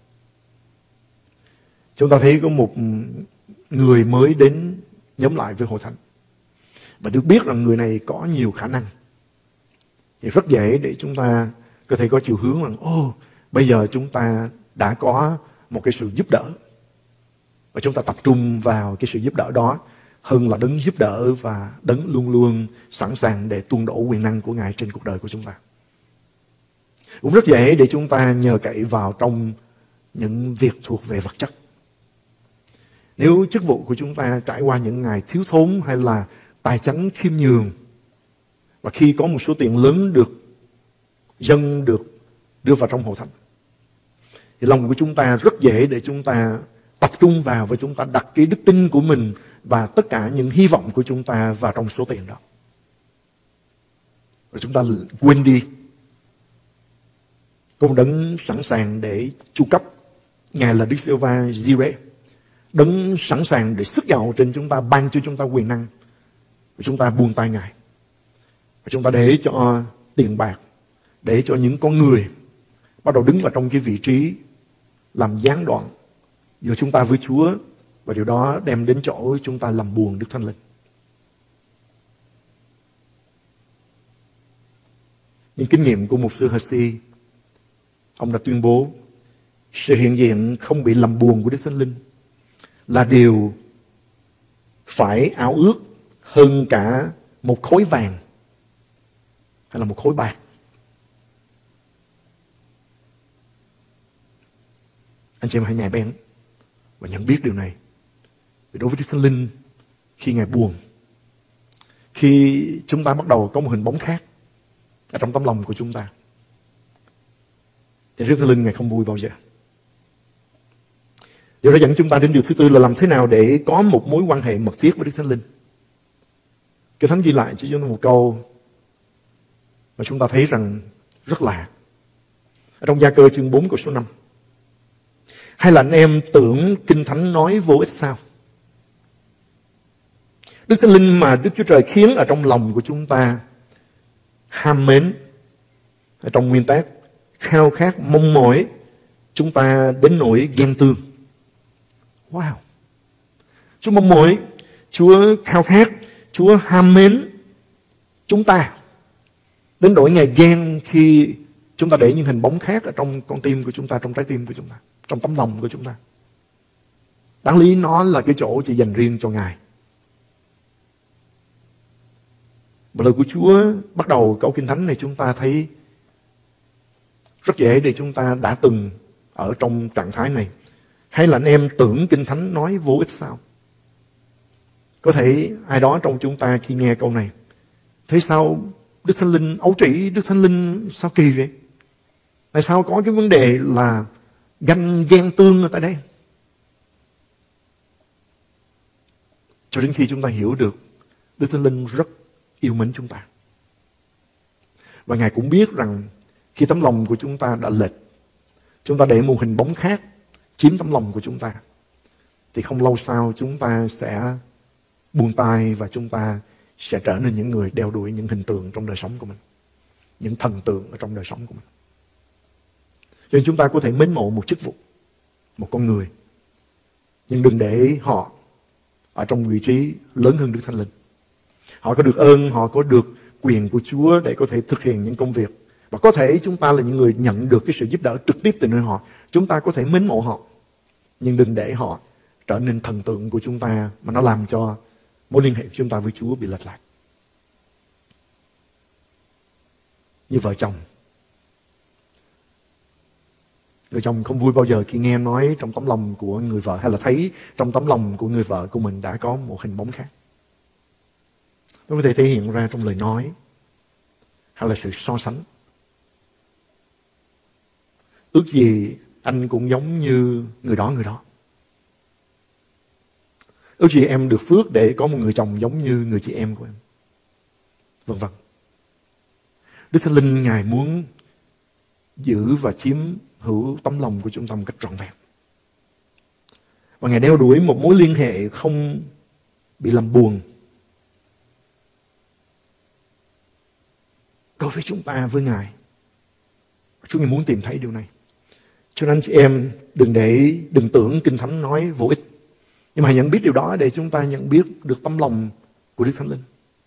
Chúng ta thấy có một người mới đến nhóm lại với hội thánh và được biết rằng người này có nhiều khả năng, thì rất dễ để chúng ta có thể có chiều hướng rằng ô, bây giờ chúng ta đã có một cái sự giúp đỡ và chúng ta tập trung vào cái sự giúp đỡ đó hơn là đấng giúp đỡ và đấng luôn luôn sẵn sàng để tuôn đổ quyền năng của Ngài trên cuộc đời của chúng ta. Cũng rất dễ để chúng ta nhờ cậy vào trong những việc thuộc về vật chất. Nếu chức vụ của chúng ta trải qua những ngày thiếu thốn hay là tài chánh khiêm nhường, và khi có một số tiền lớn được dâng, được đưa vào trong hội thánh, thì lòng của chúng ta rất dễ để chúng ta tập trung vào và chúng ta đặt cái đức tin của mình và tất cả những hy vọng của chúng ta vào trong số tiền đó. Và chúng ta quên đi có một đấng sẵn sàng để chu cấp. Ngài là Đức Giê-hô-va Jireh, đấng sẵn sàng để sức giàu trên chúng ta, ban cho chúng ta quyền năng. Và chúng ta buông tay Ngài. Và chúng ta để cho tiền bạc, để cho những con người bắt đầu đứng vào trong cái vị trí làm gián đoạn giữa chúng ta với Chúa, và điều đó đem đến chỗ chúng ta làm buồn Đức Thánh Linh. Những kinh nghiệm của mục sư Hershey, ông đã tuyên bố sự hiện diện không bị làm buồn của Đức Thánh Linh là điều phải ao ước hơn cả một khối vàng hay là một khối bạc. Anh chị em hãy nhạy bén và nhận biết điều này. Vì đối với Đức Thánh Linh, khi Ngài buồn, khi chúng ta bắt đầu có một hình bóng khác ở trong tấm lòng của chúng ta, thì Đức Thánh Linh Ngài không vui bao giờ. Điều đó dẫn chúng ta đến điều thứ tư là làm thế nào để có một mối quan hệ mật thiết với Đức Thánh Linh. Kinh Thánh ghi lại cho chúng ta một câu mà chúng ta thấy rằng rất lạ. Ở trong Gia Cơ chương bốn câu số năm. Hay là anh em tưởng Kinh Thánh nói vô ích sao? Đức Thánh Linh mà Đức Chúa Trời khiến ở trong lòng của chúng ta ham mến, ở trong nguyên tác khao khát mong mỏi chúng ta đến nỗi ghen tương. Wow! Chúa mong mỏi, Chúa khao khát, Chúa ham mến chúng ta đến nỗi Ngài ghen khi chúng ta để những hình bóng khác ở trong con tim của chúng ta, trong trái tim của chúng ta, trong tấm lòng của chúng ta. Đáng lý nó là cái chỗ chỉ dành riêng cho Ngài. Và lời của Chúa bắt đầu câu Kinh Thánh này chúng ta thấy rất dễ để chúng ta đã từng ở trong trạng thái này. Hay là anh em tưởng Kinh Thánh nói vô ích sao? Có thể ai đó trong chúng ta khi nghe câu này thấy sao Đức Thánh Linh ấu trĩ, Đức Thánh Linh sao kỳ vậy? Tại sao có cái vấn đề là ganh ghen tương ở tại đây? Cho đến khi chúng ta hiểu được Đức Thánh Linh rất yêu mến chúng ta. Và Ngài cũng biết rằng khi tấm lòng của chúng ta đã lệch, chúng ta để một hình bóng khác chiếm tấm lòng của chúng ta, thì không lâu sau chúng ta sẽ buông tay và chúng ta sẽ trở nên những người đeo đuổi những hình tượng trong đời sống của mình, những thần tượng ở trong đời sống của mình. Cho nên chúng ta có thể mến mộ một chức vụ, một con người, nhưng đừng để họ ở trong vị trí lớn hơn Đức Thánh Linh. Họ có được ơn, họ có được quyền của Chúa để có thể thực hiện những công việc. Và có thể chúng ta là những người nhận được cái sự giúp đỡ trực tiếp từ nơi họ. Chúng ta có thể mến mộ họ, nhưng đừng để họ trở nên thần tượng của chúng ta, mà nó làm cho mối liên hệ của chúng ta với Chúa bị lệch lạc. Như vợ chồng, người chồng không vui bao giờ khi nghe nói trong tấm lòng của người vợ, hay là thấy trong tấm lòng của người vợ của mình đã có một hình bóng khác. Nó có thể thể hiện ra trong lời nói, hay là sự so sánh. Ước gì anh cũng giống như người đó người đó. Ước gì em được phước để có một người chồng giống như người chị em của em. Vân vân. Đức Thánh Linh Ngài muốn giữ và chiếm hữu tấm lòng của chúng ta một cách trọn vẹn. Và Ngài đeo đuổi một mối liên hệ không bị làm buồn đối với chúng ta với Ngài. Chúng mình muốn tìm thấy điều này. Cho nên chị em đừng để đừng tưởng Kinh Thánh nói vô ích, nhưng mà nhận biết điều đó để chúng ta nhận biết được tấm lòng của Đức Thánh Linh.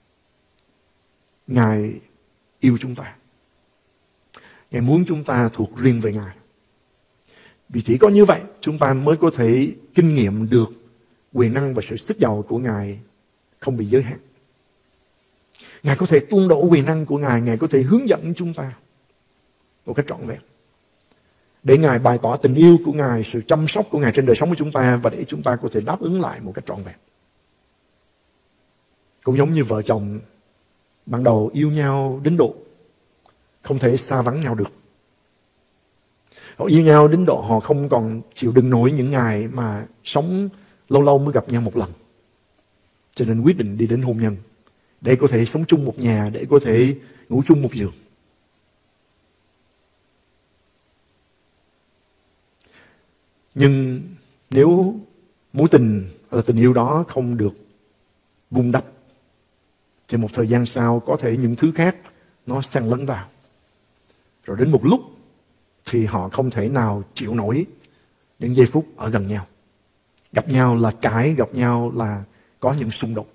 Ngài yêu chúng ta. Ngài muốn chúng ta thuộc riêng về Ngài. Vì chỉ có như vậy chúng ta mới có thể kinh nghiệm được quyền năng và sự sức giàu của Ngài không bị giới hạn. Ngài có thể tuôn đổ quyền năng của Ngài, Ngài có thể hướng dẫn chúng ta một cách trọn vẹn, để Ngài bày tỏ tình yêu của Ngài, sự chăm sóc của Ngài trên đời sống của chúng ta, và để chúng ta có thể đáp ứng lại một cách trọn vẹn. Cũng giống như vợ chồng ban đầu yêu nhau đến độ không thể xa vắng nhau được. Họ yêu nhau đến độ họ không còn chịu đựng nổi những ngày mà sống lâu lâu mới gặp nhau một lần. Cho nên quyết định đi đến hôn nhân, để có thể sống chung một nhà, để có thể ngủ chung một giường. Nhưng nếu mối tình là tình yêu đó không được vun đắp, thì một thời gian sau có thể những thứ khác nó xen lẫn vào. Rồi đến một lúc thì họ không thể nào chịu nổi những giây phút ở gần nhau. Gặp nhau là cãi, gặp nhau là có những xung đột.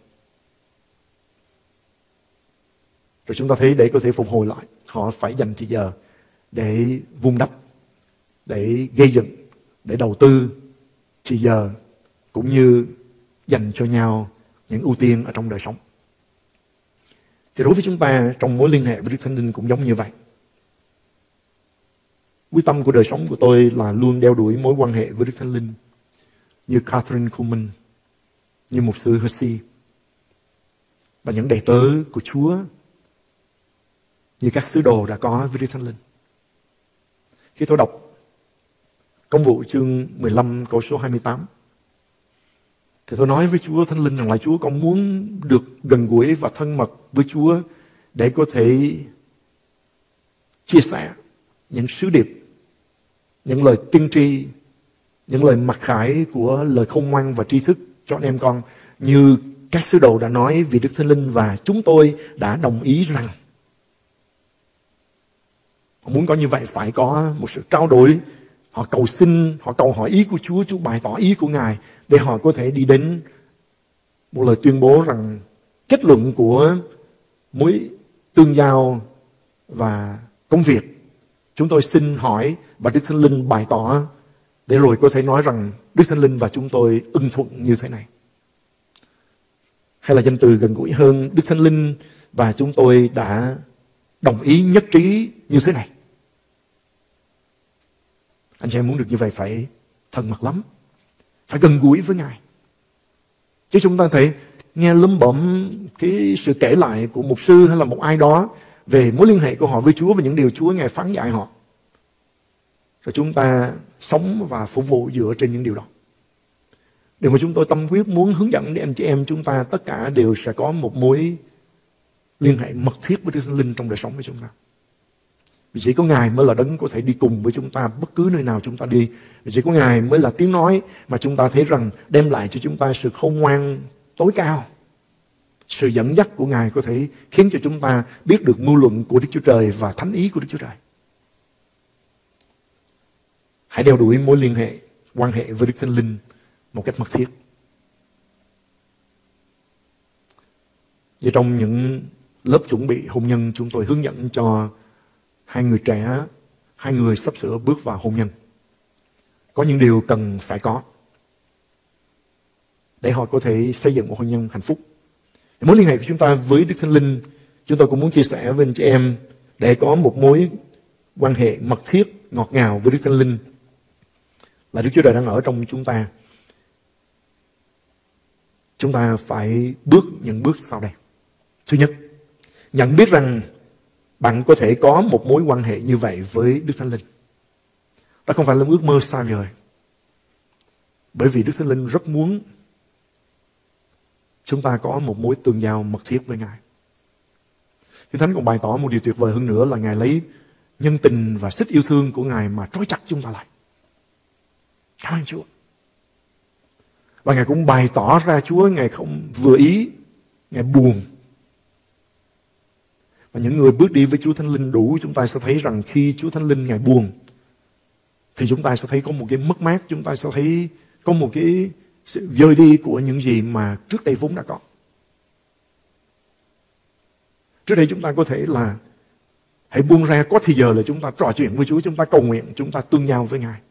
Rồi chúng ta thấy để có thể phục hồi lại, họ phải dành thời giờ để vun đắp, để gây dựng, để đầu tư thời giờ, cũng như dành cho nhau những ưu tiên ở trong đời sống. Thì đối với chúng ta, trong mối liên hệ với Đức Thánh Linh cũng giống như vậy. Quyết tâm của đời sống của tôi là luôn đeo đuổi mối quan hệ với Đức Thánh Linh, như Catherine Kuhlman, như mục sư Hershey và những đầy tớ của Chúa, như các sứ đồ đã có với Đức Thánh Linh. Khi tôi đọc Công vụ chương mười lăm câu số hai mươi tám, thì tôi nói với Chúa Thánh Linh rằng là Chúa con muốn được gần gũi và thân mật với Chúa, để có thể chia sẻ những sứ điệp, những lời tiên tri, những lời mặc khải của lời khôn ngoan và tri thức cho anh em con, như các sứ đồ đã nói vì Đức Thánh Linh, và chúng tôi đã đồng ý rằng. Họ muốn có như vậy phải có một sự trao đổi. Họ cầu xin, họ cầu hỏi ý của Chúa, Chúa bày tỏ ý của Ngài, để họ có thể đi đến một lời tuyên bố rằng kết luận của mối tương giao và công việc, chúng tôi xin hỏi và Đức Thánh Linh bày tỏ, để rồi có thể nói rằng Đức Thánh Linh và chúng tôi ưng thuận như thế này. Hay là danh từ gần gũi hơn, Đức Thánh Linh và chúng tôi đã đồng ý nhất trí như thế này. Anh chị em muốn được như vậy phải thân mật lắm, phải gần gũi với Ngài. Chứ chúng ta thấy nghe lấm bẩm cái sự kể lại của mục sư hay là một ai đó về mối liên hệ của họ với Chúa và những điều Chúa Ngài phán dạy họ, rồi chúng ta sống và phục vụ dựa trên những điều đó. Điều mà chúng tôi tâm huyết muốn hướng dẫn đến anh chị em chúng ta tất cả đều sẽ có một mối liên hệ mật thiết với Đức Thánh Linh trong đời sống của chúng ta. Vì chỉ có Ngài mới là đấng có thể đi cùng với chúng ta bất cứ nơi nào chúng ta đi. Vì chỉ có Ngài mới là tiếng nói mà chúng ta thấy rằng đem lại cho chúng ta sự khôn ngoan tối cao. Sự dẫn dắt của Ngài có thể khiến cho chúng ta biết được mưu luận của Đức Chúa Trời và thánh ý của Đức Chúa Trời. Hãy đeo đuổi mối liên hệ, quan hệ với Đức Thánh Linh một cách mật thiết. Và trong những lớp chuẩn bị hôn nhân, chúng tôi hướng dẫn cho hai người trẻ, hai người sắp sửa bước vào hôn nhân, có những điều cần phải có để họ có thể xây dựng một hôn nhân hạnh phúc. Mối liên hệ của chúng ta với Đức Thánh Linh, chúng tôi cũng muốn chia sẻ với anh chị em để có một mối quan hệ mật thiết, ngọt ngào với Đức Thánh Linh là Đức Chúa Trời đang ở trong chúng ta. Chúng ta phải bước những bước sau đây. Thứ nhất, nhận biết rằng bạn có thể có một mối quan hệ như vậy với Đức Thánh Linh. Đó không phải là ước mơ xa vời. Bởi vì Đức Thánh Linh rất muốn chúng ta có một mối tương giao mật thiết với Ngài. Kinh Thánh còn bày tỏ một điều tuyệt vời hơn nữa là Ngài lấy nhân tình và sức yêu thương của Ngài mà trói chặt chúng ta lại. Cảm ơn Chúa. Và Ngài cũng bày tỏ ra Chúa Ngài không vừa ý, Ngài buồn. Và những người bước đi với Chúa Thánh Linh đủ, chúng ta sẽ thấy rằng khi Chúa Thánh Linh Ngài buồn, thì chúng ta sẽ thấy có một cái mất mát, chúng ta sẽ thấy có một cái sự vơi đi của những gì mà trước đây vốn đã có. Trước đây chúng ta có thể là hãy buông ra, có thì giờ là chúng ta trò chuyện với Chúa, chúng ta cầu nguyện, chúng ta tương giao với Ngài.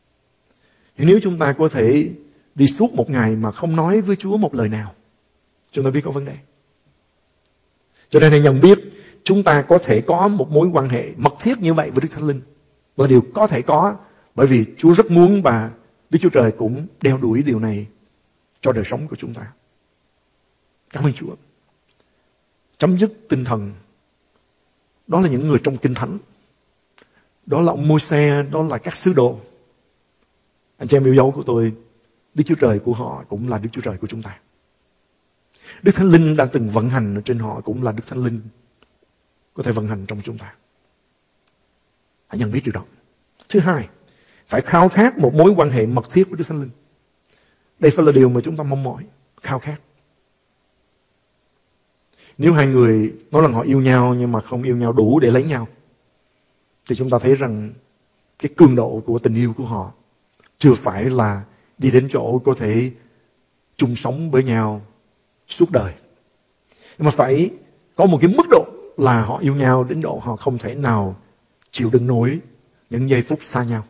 Thì nếu chúng ta có thể đi suốt một ngày mà không nói với Chúa một lời nào, chúng ta biết có vấn đề. Cho nên hãy nhận biết chúng ta có thể có một mối quan hệ mật thiết như vậy với Đức Thánh Linh. Và điều có thể có bởi vì Chúa rất muốn và Đức Chúa Trời cũng đeo đuổi điều này cho đời sống của chúng ta. Cảm ơn Chúa. Chấm dứt tinh thần. Đó là những người trong Kinh Thánh. Đó là ông Môi-se, đó là các sứ đồ. Anh chị em yêu dấu của tôi, Đức Chúa Trời của họ cũng là Đức Chúa Trời của chúng ta. Đức Thánh Linh đã từng vận hành trên họ cũng là Đức Thánh Linh có thể vận hành trong chúng ta. Hãy nhận biết điều đó. Thứ hai, phải khao khát một mối quan hệ mật thiết với Đức Thánh Linh. Đây phải là điều mà chúng ta mong mỏi, khao khát. Nếu hai người nói rằng họ yêu nhau nhưng mà không yêu nhau đủ để lấy nhau, thì chúng ta thấy rằng cái cường độ của tình yêu của họ chưa phải là đi đến chỗ có thể chung sống với nhau suốt đời. Nhưng mà phải có một cái mức độ là họ yêu nhau đến độ họ không thể nào chịu đựng nổi những giây phút xa nhau.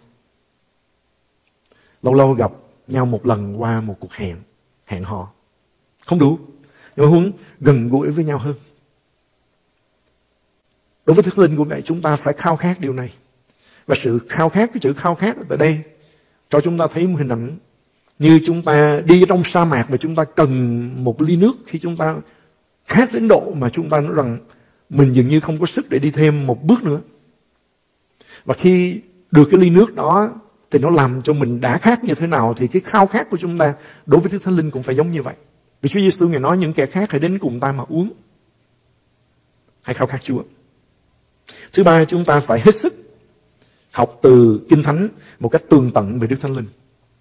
Lâu lâu gặp nhau một lần qua một cuộc hẹn, hẹn hò không đủ, nhưng mà muốn gần gũi với nhau hơn. Đối với Đức Linh của mẹ, chúng ta phải khao khát điều này. Và sự khao khát, cái chữ khao khát ở đây cho chúng ta thấy một hình ảnh như chúng ta đi trong sa mạc và chúng ta cần một ly nước. Khi chúng ta khát đến độ mà chúng ta nói rằng mình dường như không có sức để đi thêm một bước nữa. Và khi được cái ly nước đó thì nó làm cho mình đã khát như thế nào, thì cái khao khát của chúng ta đối với Đức Thánh Linh cũng phải giống như vậy. Vì Chúa Giêsu Ngài nói những kẻ khác hãy đến cùng ta mà uống. Hãy khao khát Chúa. Thứ ba, chúng ta phải hết sức học từ Kinh Thánh một cách tường tận về Đức Thánh Linh.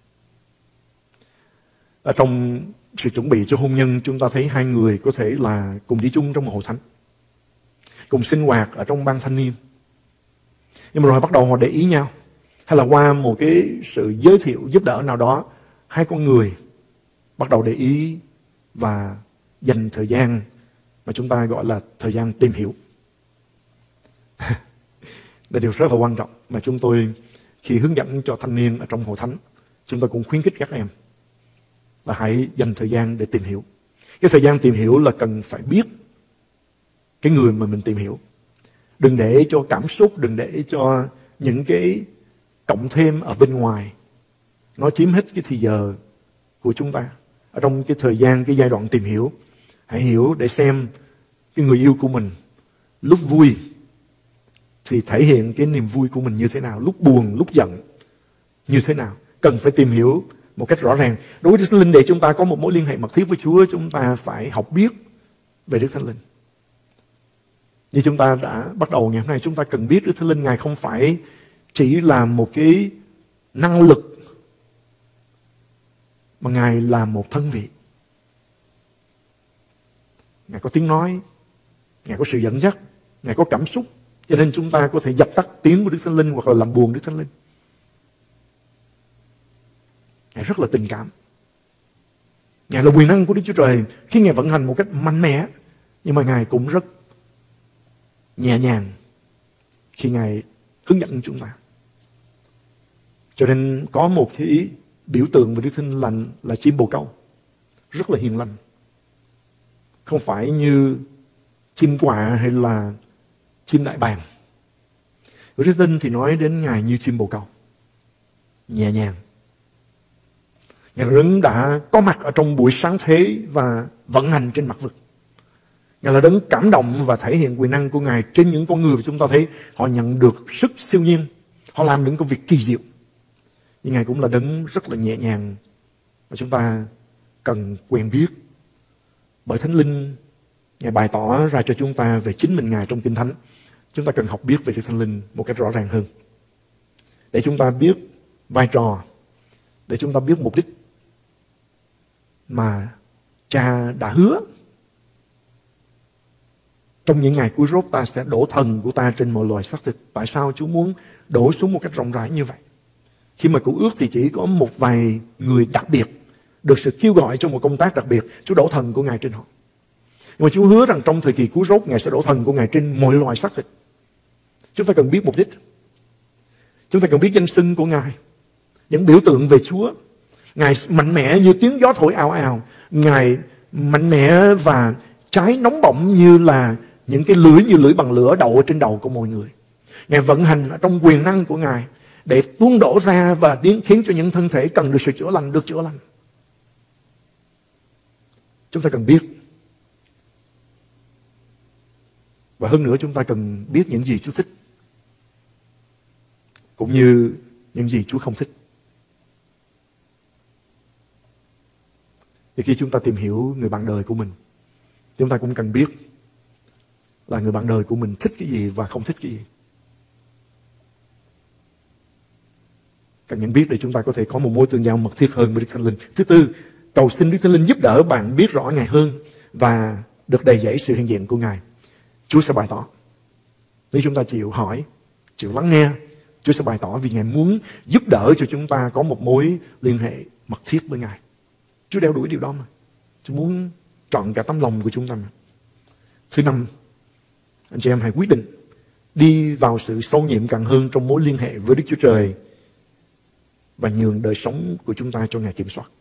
Ở trong sự chuẩn bị cho hôn nhân, chúng ta thấy hai người có thể là cùng đi chung trong một hội thánh, cùng sinh hoạt ở trong ban thanh niên. Nhưng mà rồi bắt đầu họ để ý nhau, hay là qua một cái sự giới thiệu giúp đỡ nào đó, hai con người bắt đầu để ý và dành thời gian mà chúng ta gọi là thời gian tìm hiểu. Đây là điều rất là quan trọng mà chúng tôi khi hướng dẫn cho thanh niên ở trong hội thánh, chúng tôi cũng khuyến khích các em là hãy dành thời gian để tìm hiểu. Cái thời gian tìm hiểu là cần phải biết cái người mà mình tìm hiểu. Đừng để cho cảm xúc, đừng để cho những cái cộng thêm ở bên ngoài nó chiếm hết cái thời giờ của chúng ta. Ở trong cái thời gian, cái giai đoạn tìm hiểu, hãy hiểu để xem cái người yêu của mình lúc vui thì thể hiện cái niềm vui của mình như thế nào, lúc buồn, lúc giận như thế nào. Cần phải tìm hiểu một cách rõ ràng. Đối với Đức Thánh Linh, để chúng ta có một mối liên hệ mật thiết với Chúa, chúng ta phải học biết về Đức Thánh Linh. Như chúng ta đã bắt đầu ngày hôm nay, chúng ta cần biết Đức Thánh Linh Ngài không phải chỉ là một cái năng lực, mà Ngài là một thân vị. Ngài có tiếng nói, Ngài có sự dẫn dắt, Ngài có cảm xúc. Cho nên chúng ta có thể dập tắt tiếng của Đức Thánh Linh hoặc là làm buồn Đức Thánh Linh. Ngài rất là tình cảm. Ngài là quyền năng của Đức Chúa Trời khi Ngài vận hành một cách mạnh mẽ, nhưng mà Ngài cũng rất nhẹ nhàng khi Ngài hướng dẫn chúng ta. Cho nên có một cái biểu tượng về Đức Thánh Linh là, là chim bồ câu, rất là hiền lành. Không phải như chim quạ hay là chim đại bàng. Đức Thánh Linh thì nói đến Ngài như chim bồ câu, nhẹ nhàng. Ngài là đấng đã có mặt ở trong buổi sáng thế và vận hành trên mặt vực. Ngài là đấng cảm động và thể hiện quyền năng của Ngài trên những con người, và chúng ta thấy họ nhận được sức siêu nhiên, họ làm những công việc kỳ diệu. Nhưng Ngài cũng là đấng rất là nhẹ nhàng mà chúng ta cần quen biết. Bởi Thánh Linh Ngài bày tỏ ra cho chúng ta về chính mình Ngài trong Kinh Thánh. Chúng ta cần học biết về Đức Thánh Linh một cách rõ ràng hơn, để chúng ta biết vai trò, để chúng ta biết mục đích mà Cha đã hứa. Trong những ngày cuối rốt ta sẽ đổ thần của ta trên mọi loài xác thịt. Tại sao Chúa muốn đổ xuống một cách rộng rãi như vậy? Khi mà Cựu Ước thì chỉ có một vài người đặc biệt được sự kêu gọi trong một công tác đặc biệt, Chúa đổ thần của Ngài trên họ. Nhưng mà Chúa hứa rằng trong thời kỳ cuối rốt, Ngài sẽ đổ thần của Ngài trên mọi loài xác thịt. Chúng ta cần biết mục đích. Chúng ta cần biết danh xưng của Ngài, những biểu tượng về Chúa. Ngài mạnh mẽ như tiếng gió thổi ào ào. Ngài mạnh mẽ và trái nóng bỏng như là những cái lưỡi như lưỡi bằng lửa đậu ở trên đầu của mọi người. Ngài vận hành ở trong quyền năng của Ngài để tuôn đổ ra và khiến cho những thân thể cần được sự chữa lành được chữa lành. Chúng ta cần biết. Và hơn nữa chúng ta cần biết những gì Chúa thích, cũng như những gì Chúa không thích. Thì khi chúng ta tìm hiểu người bạn đời của mình, chúng ta cũng cần biết là người bạn đời của mình thích cái gì và không thích cái gì. Cần nhận biết để chúng ta có thể có một mối tương giao mật thiết hơn với Đức Thánh Linh. Thứ tư, cầu xin Đức Thánh Linh giúp đỡ bạn biết rõ Ngài hơn và được đầy dẫy sự hiện diện của Ngài. Chúa sẽ bày tỏ. Nếu chúng ta chịu hỏi, chịu lắng nghe, Chúa sẽ bày tỏ vì Ngài muốn giúp đỡ cho chúng ta có một mối liên hệ mật thiết với Ngài. Chúa đeo đuổi điều đó mà. Chúa muốn trọn cả tấm lòng của chúng ta mà. Thứ năm, anh chị em hãy quyết định đi vào sự sâu nhiệm càng hơn trong mối liên hệ với Đức Chúa Trời và nhường đời sống của chúng ta cho Ngài kiểm soát.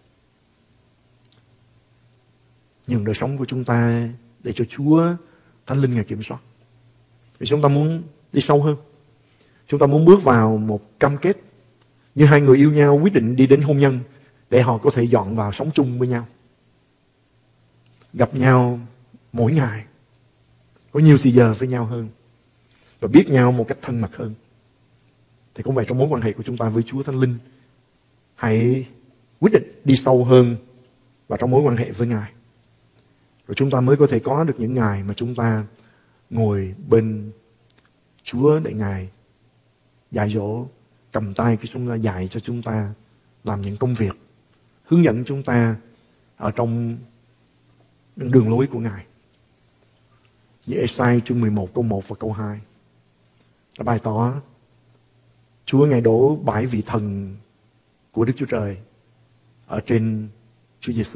Nhường đời sống của chúng ta để cho Chúa Thánh Linh Ngài kiểm soát. Vì chúng ta muốn đi sâu hơn. Chúng ta muốn bước vào một cam kết như hai người yêu nhau quyết định đi đến hôn nhân để họ có thể dọn vào sống chung với nhau. Gặp nhau mỗi ngày, có nhiều thời giờ với nhau hơn và biết nhau một cách thân mật hơn. Thì cũng vậy trong mối quan hệ của chúng ta với Chúa Thánh Linh. Hãy quyết định đi sâu hơn vào trong mối quan hệ với Ngài. Rồi chúng ta mới có thể có được những ngày mà chúng ta ngồi bên Chúa để Ngài dạy dỗ, cầm tay cái chúng ta dạy cho chúng ta làm những công việc, hướng dẫn chúng ta ở trong những đường lối của Ngài. Như Ê-sai chương mười một câu một và câu hai đã bày tỏ Chúa Ngài đổ bãi vị thần của Đức Chúa Trời ở trên Chúa Giêsu.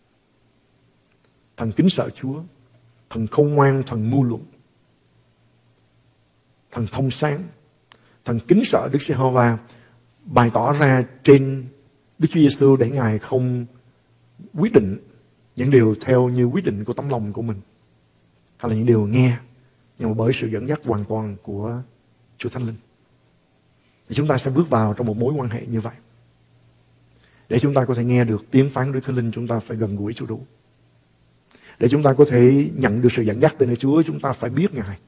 Thần kính sợ Chúa, thần khôn ngoan, thần mưu luận, thần thông sáng, thần kính sợ Đức Giê-hô-va bày tỏ ra trên Đức Chúa Giêsu để Ngài không quyết định những điều theo như quyết định của tấm lòng của mình, hay là những điều nghe, nhưng mà bởi sự dẫn dắt hoàn toàn của Chúa Thánh Linh. Thì chúng ta sẽ bước vào trong một mối quan hệ như vậy. Để chúng ta có thể nghe được tiếng phán Đức Thánh Linh, chúng ta phải gần gũi Chúa đủ. Để chúng ta có thể nhận được sự dẫn dắt từ nơi Chúa, chúng ta phải biết Ngài.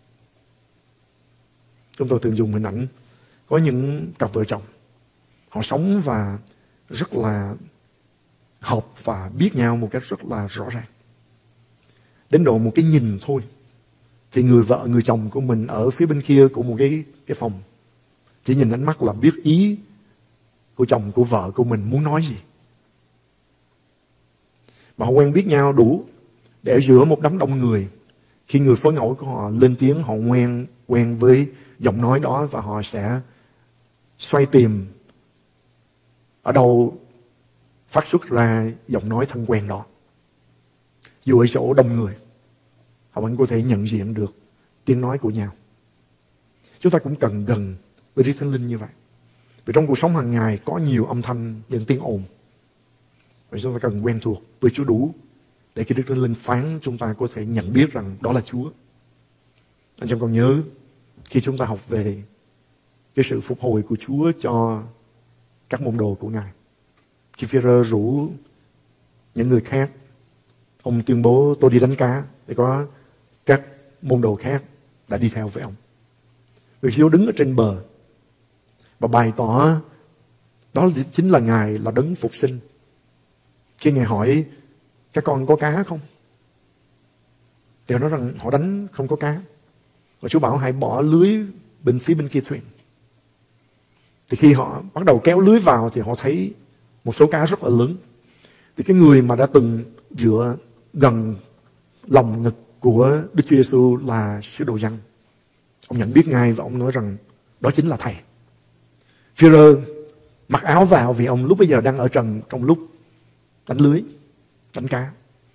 Chúng tôi thường dùng hình ảnh có những cặp vợ chồng, họ sống và rất là hợp và biết nhau một cách rất là rõ ràng. Đến độ một cái nhìn thôi thì người vợ, người chồng của mình ở phía bên kia của một cái, cái phòng chỉ nhìn ánh mắt là biết ý của chồng, của vợ của mình muốn nói gì. Mà họ quen biết nhau đủ để ở giữa một đám đông người, khi người phối ngẫu của họ lên tiếng, họ quen quen với giọng nói đó và họ sẽ xoay tìm ở đâu phát xuất ra giọng nói thân quen đó. Dù ở chỗ đông người, họ vẫn có thể nhận diện được tiếng nói của nhau. Chúng ta cũng cần gần với Đức Thánh Linh như vậy. Vì trong cuộc sống hàng ngày có nhiều âm thanh, những tiếng ồn. Vậy chúng ta cần quen thuộc với Chúa đủ để khi Đức Thánh Linh phán chúng ta có thể nhận biết rằng đó là Chúa. Anh em còn nhớ khi chúng ta học về cái sự phục hồi của Chúa cho các môn đồ của Ngài. Khi Phi-e-rơ rủ những người khác, ông tuyên bố tôi đi đánh cá, để có các môn đồ khác đã đi theo với ông. Vì Chúa đứng ở trên bờ và bày tỏ đó chính là Ngài là đấng phục sinh. Khi Ngài hỏi các con có cá không, thì họ nói rằng họ đánh không có cá. Và Chúa bảo hãy bỏ lưới bên phía bên kia thuyền. Thì khi họ bắt đầu kéo lưới vào thì họ thấy một số cá rất là lớn. Thì cái người mà đã từng dựa gần lòng ngực của Đức Chúa Giêsu là sứ đồ Giăng. Ông nhận biết ngay và ông nói rằng đó chính là Thầy. Phi-e-rơ mặc áo vào vì ông lúc bây giờ đang ở trần trong lúc đánh lưới, đánh cá.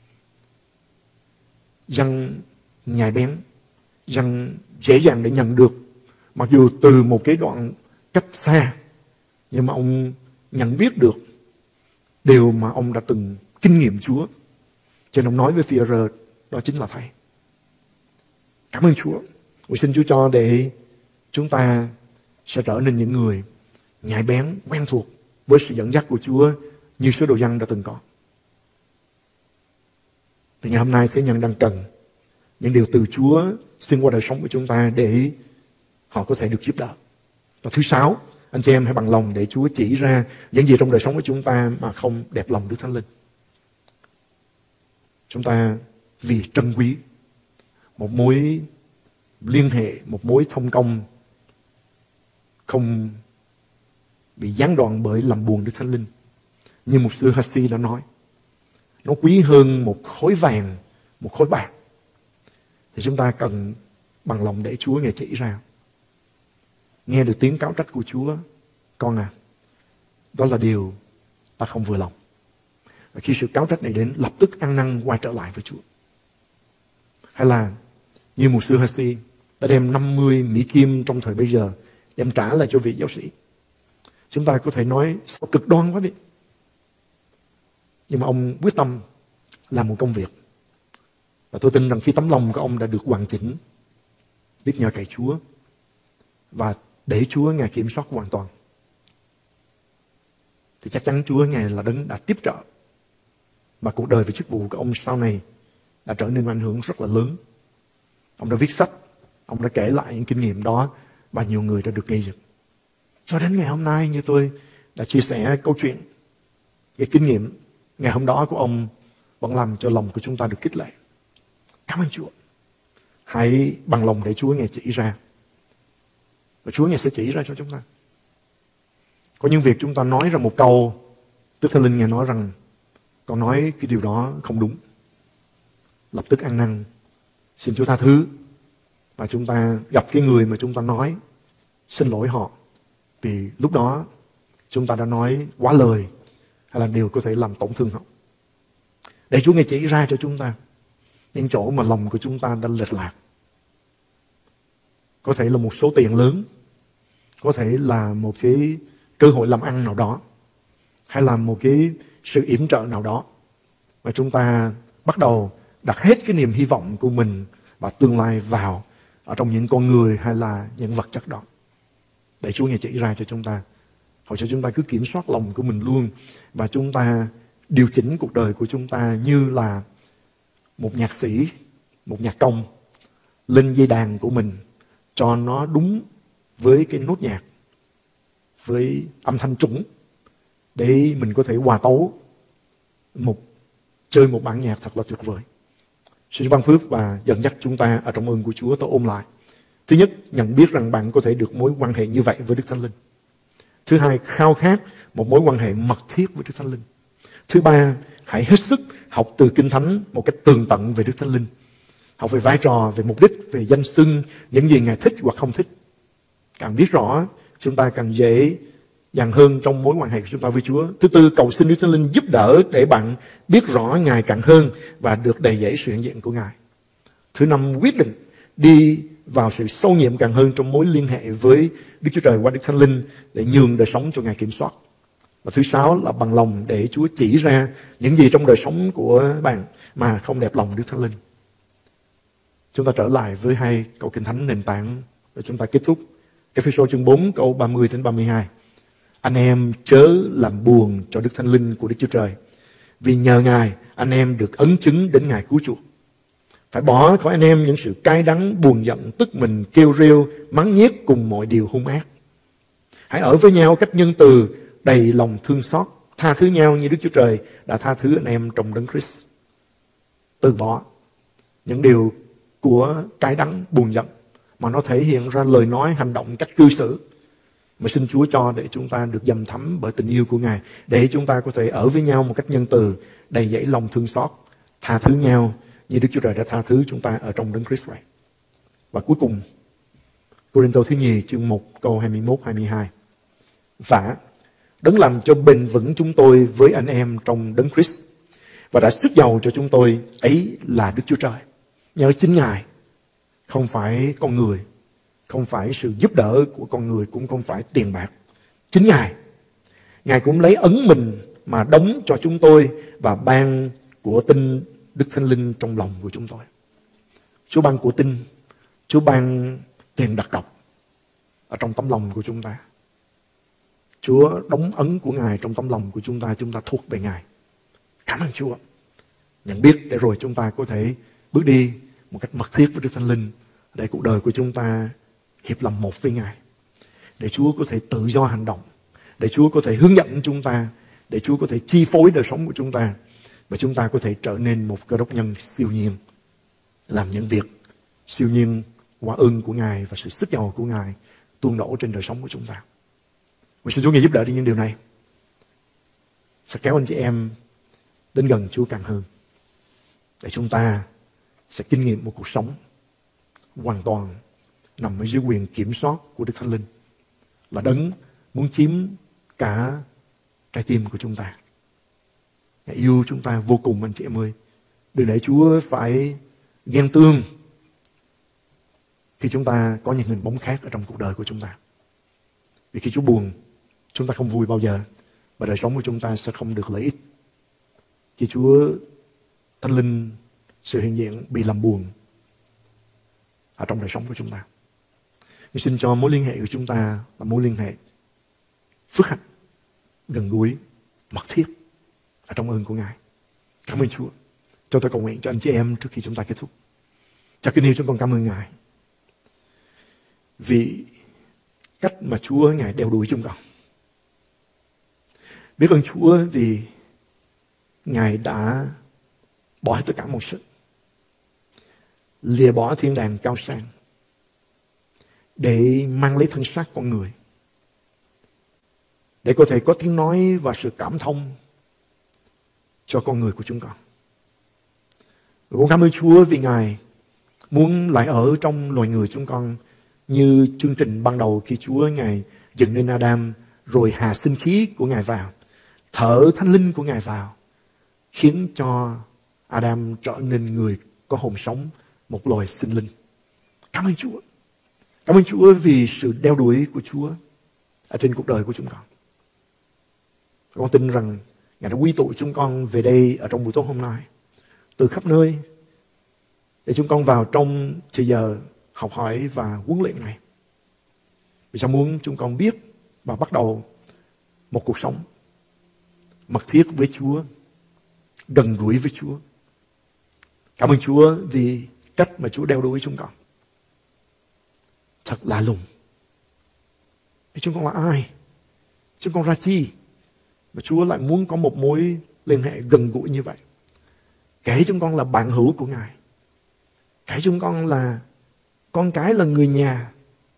Giăng nhạy bén, Giăng dễ dàng để nhận được, mặc dù từ một cái đoạn cách xa, nhưng mà ông nhận biết được điều mà ông đã từng kinh nghiệm Chúa. Cho nên ông nói với Phi-e-rơ, đó chính là Thầy. Cảm ơn Chúa. Tôi xin Chúa cho để chúng ta sẽ trở nên những người nhạy bén, quen thuộc với sự dẫn dắt của Chúa như sứ đồ Giăng đã từng có. Thì ngày hôm nay thế nhân đang cần những điều từ Chúa xin qua đời sống của chúng ta để họ có thể được giúp đỡ. Và thứ sáu, anh chị em hãy bằng lòng để Chúa chỉ ra những gì trong đời sống của chúng ta mà không đẹp lòng Đức Thánh Linh. Chúng ta vì trân quý một mối liên hệ, một mối thông công không bị gián đoạn bởi làm buồn Đức Thánh Linh. Như mục sư Hassi đã nói, nó quý hơn một khối vàng, một khối bạc. Thì chúng ta cần bằng lòng để Chúa Ngài chỉ ra. Nghe được tiếng cáo trách của Chúa, con à, đó là điều ta không vừa lòng. Và khi sự cáo trách này đến, lập tức ăn năn quay trở lại với Chúa. Hay là như mục sư Hassi đã đem năm mươi Mỹ Kim trong thời bây giờ đem trả lại cho vị giáo sĩ. Chúng ta có thể nói sao cực đoan quá vậy. Nhưng mà ông quyết tâm làm một công việc. Và tôi tin rằng khi tấm lòng của ông đã được hoàn chỉnh, biết nhờ cậy Chúa và để Chúa Ngài kiểm soát hoàn toàn, thì chắc chắn Chúa Ngài là đấng đã tiếp trợ. Và cuộc đời và chức vụ của ông sau này đã trở nên ảnh hưởng rất là lớn. Ông đã viết sách, ông đã kể lại những kinh nghiệm đó và nhiều người đã được gây dựng. Cho đến ngày hôm nay, như tôi đã chia sẻ câu chuyện, cái kinh nghiệm ngày hôm đó của ông vẫn làm cho lòng của chúng ta được kích lệ. Cảm ơn Chúa. Hãy bằng lòng để Chúa Ngài chỉ ra. Và Chúa Ngài sẽ chỉ ra cho chúng ta. Có những việc chúng ta nói ra một câu, Đức Thánh Linh Ngài nói rằng con nói cái điều đó không đúng. Lập tức ăn năn, xin Chúa tha thứ. Và chúng ta gặp cái người mà chúng ta nói, xin lỗi họ. Vì lúc đó chúng ta đã nói quá lời, hay là điều có thể làm tổn thương họ. Để Chúa Ngài chỉ ra cho chúng ta những chỗ mà lòng của chúng ta đã lệch lạc. Có thể là một số tiền lớn, có thể là một cái cơ hội làm ăn nào đó, hay là một cái sự yểm trợ nào đó mà chúng ta bắt đầu đặt hết cái niềm hy vọng của mình và tương lai vào ở trong những con người hay là những vật chất đó. Để Chúa Ngài chỉ ra cho chúng ta. Hoặc cho chúng ta cứ kiểm soát lòng của mình luôn, và chúng ta điều chỉnh cuộc đời của chúng ta như là một nhạc sĩ, một nhạc công lên dây đàn của mình cho nó đúng với cái nốt nhạc, với âm thanh chuẩn, để mình có thể hòa tấu một chơi một bản nhạc thật là tuyệt vời. Xin Chúa ban phước và dẫn dắt chúng ta ở trong ơn của Chúa. Tôi ôm lại. Thứ nhất, nhận biết rằng bạn có thể được mối quan hệ như vậy với Đức Thánh Linh. Thứ hai, khao khát một mối quan hệ mật thiết với Đức Thánh Linh. Thứ ba, hãy hết sức học từ Kinh Thánh một cách tường tận về Đức Thánh Linh. Học về vai trò, về mục đích, về danh xưng, những gì Ngài thích hoặc không thích. Càng biết rõ, chúng ta càng dễ dàng hơn trong mối quan hệ của chúng ta với Chúa. Thứ tư, cầu xin Đức Thánh Linh giúp đỡ để bạn biết rõ Ngài càng hơn và được đầy dẫy sự hiện diện của Ngài. Thứ năm, quyết định đi vào sự sâu nhiệm càng hơn trong mối liên hệ với Đức Chúa Trời qua Đức Thánh Linh để nhường đời sống cho Ngài kiểm soát. Và thứ sáu là bằng lòng để Chúa chỉ ra những gì trong đời sống của bạn mà không đẹp lòng Đức Thánh Linh. Chúng ta trở lại với hai câu Kinh Thánh nền tảng để chúng ta kết thúc. Ê-phê-sô chương bốn câu ba mươi đến ba mươi hai. Anh em chớ làm buồn cho Đức Thánh Linh của Đức Chúa Trời, vì nhờ Ngài anh em được ấn chứng đến ngày cứu chuộc. Phải bỏ khỏi anh em những sự cay đắng, buồn giận, tức mình, kêu rêu, mắng nhiếc cùng mọi điều hung ác. Hãy ở với nhau cách nhân từ, đầy lòng thương xót, tha thứ nhau như Đức Chúa Trời đã tha thứ anh em trong Đấng Christ. Từ bỏ những điều của cay đắng, buồn giận mà nó thể hiện ra lời nói, hành động, cách cư xử. Mà xin Chúa cho để chúng ta được dầm thấm bởi tình yêu của Ngài, để chúng ta có thể ở với nhau một cách nhân từ, đầy dẫy lòng thương xót, tha thứ nhau như Đức Chúa Trời đã tha thứ chúng ta ở trong Đấng Christ vậy. Và cuối cùng, Cô-rinh-tô thứ nhì chương một câu hai mươi mốt hai mươi hai. Và Đấng làm cho bền vững chúng tôi với anh em trong Đấng Christ và đã sức giàu cho chúng tôi, ấy là Đức Chúa Trời. Nhờ chính Ngài, không phải con người, không phải sự giúp đỡ của con người, cũng không phải tiền bạc. Chính Ngài, Ngài cũng lấy ấn mình mà đóng cho chúng tôi và ban của tin Đức Thánh Linh trong lòng của chúng tôi. Chúa ban của tin, Chúa ban tiền đặt cọc ở trong tấm lòng của chúng ta. Chúa đóng ấn của Ngài trong tấm lòng của chúng ta, chúng ta thuộc về Ngài. Cảm ơn Chúa. Nhận biết để rồi chúng ta có thể bước đi một cách mật thiết với Đức Thánh Linh, để cuộc đời của chúng ta hiệp làm một với Ngài. Để Chúa có thể tự do hành động, để Chúa có thể hướng dẫn chúng ta, để Chúa có thể chi phối đời sống của chúng ta, và chúng ta có thể trở nên một cơ đốc nhân siêu nhiên, làm những việc siêu nhiên qua ơn của Ngài và sự sức giàu của Ngài tuôn đổ trên đời sống của chúng ta. Và xin Chúa Ngài giúp đỡ đi những điều này, sẽ kéo anh chị em đến gần Chúa càng hơn, để chúng ta sẽ kinh nghiệm một cuộc sống hoàn toàn nằm ở dưới quyền kiểm soát của Đức Thánh Linh, là đấng muốn chiếm cả trái tim của chúng ta. Ngài yêu chúng ta vô cùng anh chị em ơi. Đừng để Chúa phải ghen tương khi chúng ta có những hình bóng khác ở trong cuộc đời của chúng ta. Vì khi Chúa buồn, chúng ta không vui bao giờ, và đời sống của chúng ta sẽ không được lợi ích. Khi Chúa Thánh Linh sự hiện diện bị làm buồn ở trong đời sống của chúng ta. Mình xin cho mối liên hệ của chúng ta là mối liên hệ phước hạnh, gần gũi, mật thiết ở trong ơn của Ngài. Cảm ơn Chúa. Cho tôi cầu nguyện cho anh chị em trước khi chúng ta kết thúc. Cha kính yêu, chúng con cảm ơn Ngài vì cách mà Chúa Ngài đeo đuổi chúng con. Biết ơn Chúa vì Ngài đã bỏ hết tất cả mọi sự, lìa bỏ thiên đàng cao sang để mang lấy thân xác con người, để có thể có tiếng nói và sự cảm thông cho con người của chúng con. Con cảm ơn Chúa vì Ngài muốn lại ở trong loài người chúng con như chương trình ban đầu khi Chúa Ngài dựng nên Adam, rồi hạ sinh khí của Ngài vào, thở Thánh Linh của Ngài vào, khiến cho Adam trở nên người có hồn sống, một loài sinh linh. Cảm ơn Chúa. Cảm ơn Chúa vì sự đeo đuổi của Chúa ở trên cuộc đời của chúng con. Con tin rằng Ngài đã quy tụ chúng con về đây ở trong buổi tối hôm nay, từ khắp nơi, để chúng con vào trong thời giờ học hỏi và huấn luyện này. Vì sao muốn chúng con biết và bắt đầu một cuộc sống mật thiết với Chúa, gần gũi với Chúa. Cảm ơn Chúa vì cách mà Chúa đeo đuổi chúng con thật lạ lùng. Vì chúng con là ai? Chúng con ra chi mà Chúa lại muốn có một mối liên hệ gần gũi như vậy? Kể chúng con là bạn hữu của Ngài, kể chúng con là con cái, là người nhà,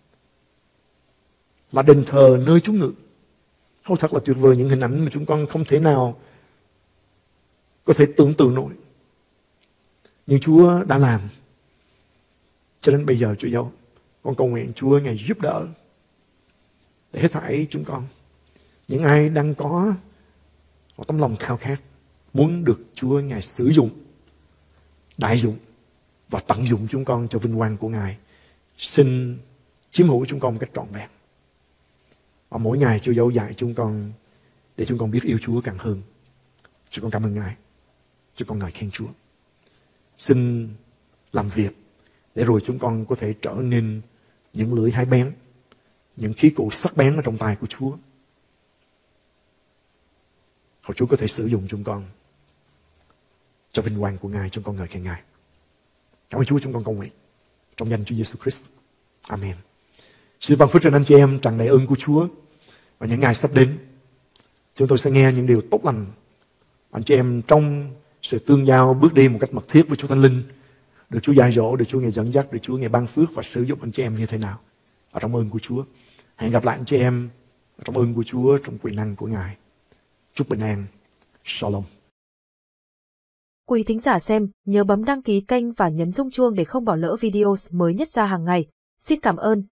là đền thờ nơi Chúa ngự. Ôi, thật là tuyệt vời, những hình ảnh mà chúng con không thể nào có thể tưởng tượng nổi. Nhưng Chúa đã làm. Cho nên bây giờ Chúa dâu, con cầu nguyện Chúa Ngài giúp đỡ để hết thảy chúng con, những ai đang có một tấm lòng khao khát muốn được Chúa Ngài sử dụng, đại dụng và tận dụng chúng con cho vinh quang của Ngài, xin chiếm hữu chúng con một cách trọn vẹn. Và mỗi ngày Chúa dấu dạy chúng con để chúng con biết yêu Chúa càng hơn. Chúng con cảm ơn Ngài. Chúng con ngợi khen Chúa. Xin làm việc để rồi chúng con có thể trở nên những lưỡi hai bén, những khí cụ sắc bén ở trong tay của Chúa. Hầu Chúa có thể sử dụng chúng con cho vinh quang của Ngài. Chúng con ngợi khen Ngài. Cảm ơn Chúa, chúng con cầu nguyện trong danh Chúa Giêsu Christ. Amen. Xin ban phước trên anh chị em tràn đầy ơn của Chúa. Và những ngày sắp đến, chúng tôi sẽ nghe những điều tốt lành. Anh chị em trong sự tương giao bước đi một cách mật thiết với Chúa Thánh Linh, được Chúa dạy dỗ, được Chúa Ngài dẫn dắt, được Chúa Ngài ban phước và sử dụng anh chị em như thế nào ở trong ơn của Chúa. Hẹn gặp lại anh chị em ở trong ơn của Chúa, trong quyền năng của Ngài. Chúc bình an. Shalom. Quý thính giả xem, nhớ bấm đăng ký kênh và nhấn rung chuông để không bỏ lỡ video mới nhất ra hàng ngày. Xin cảm ơn.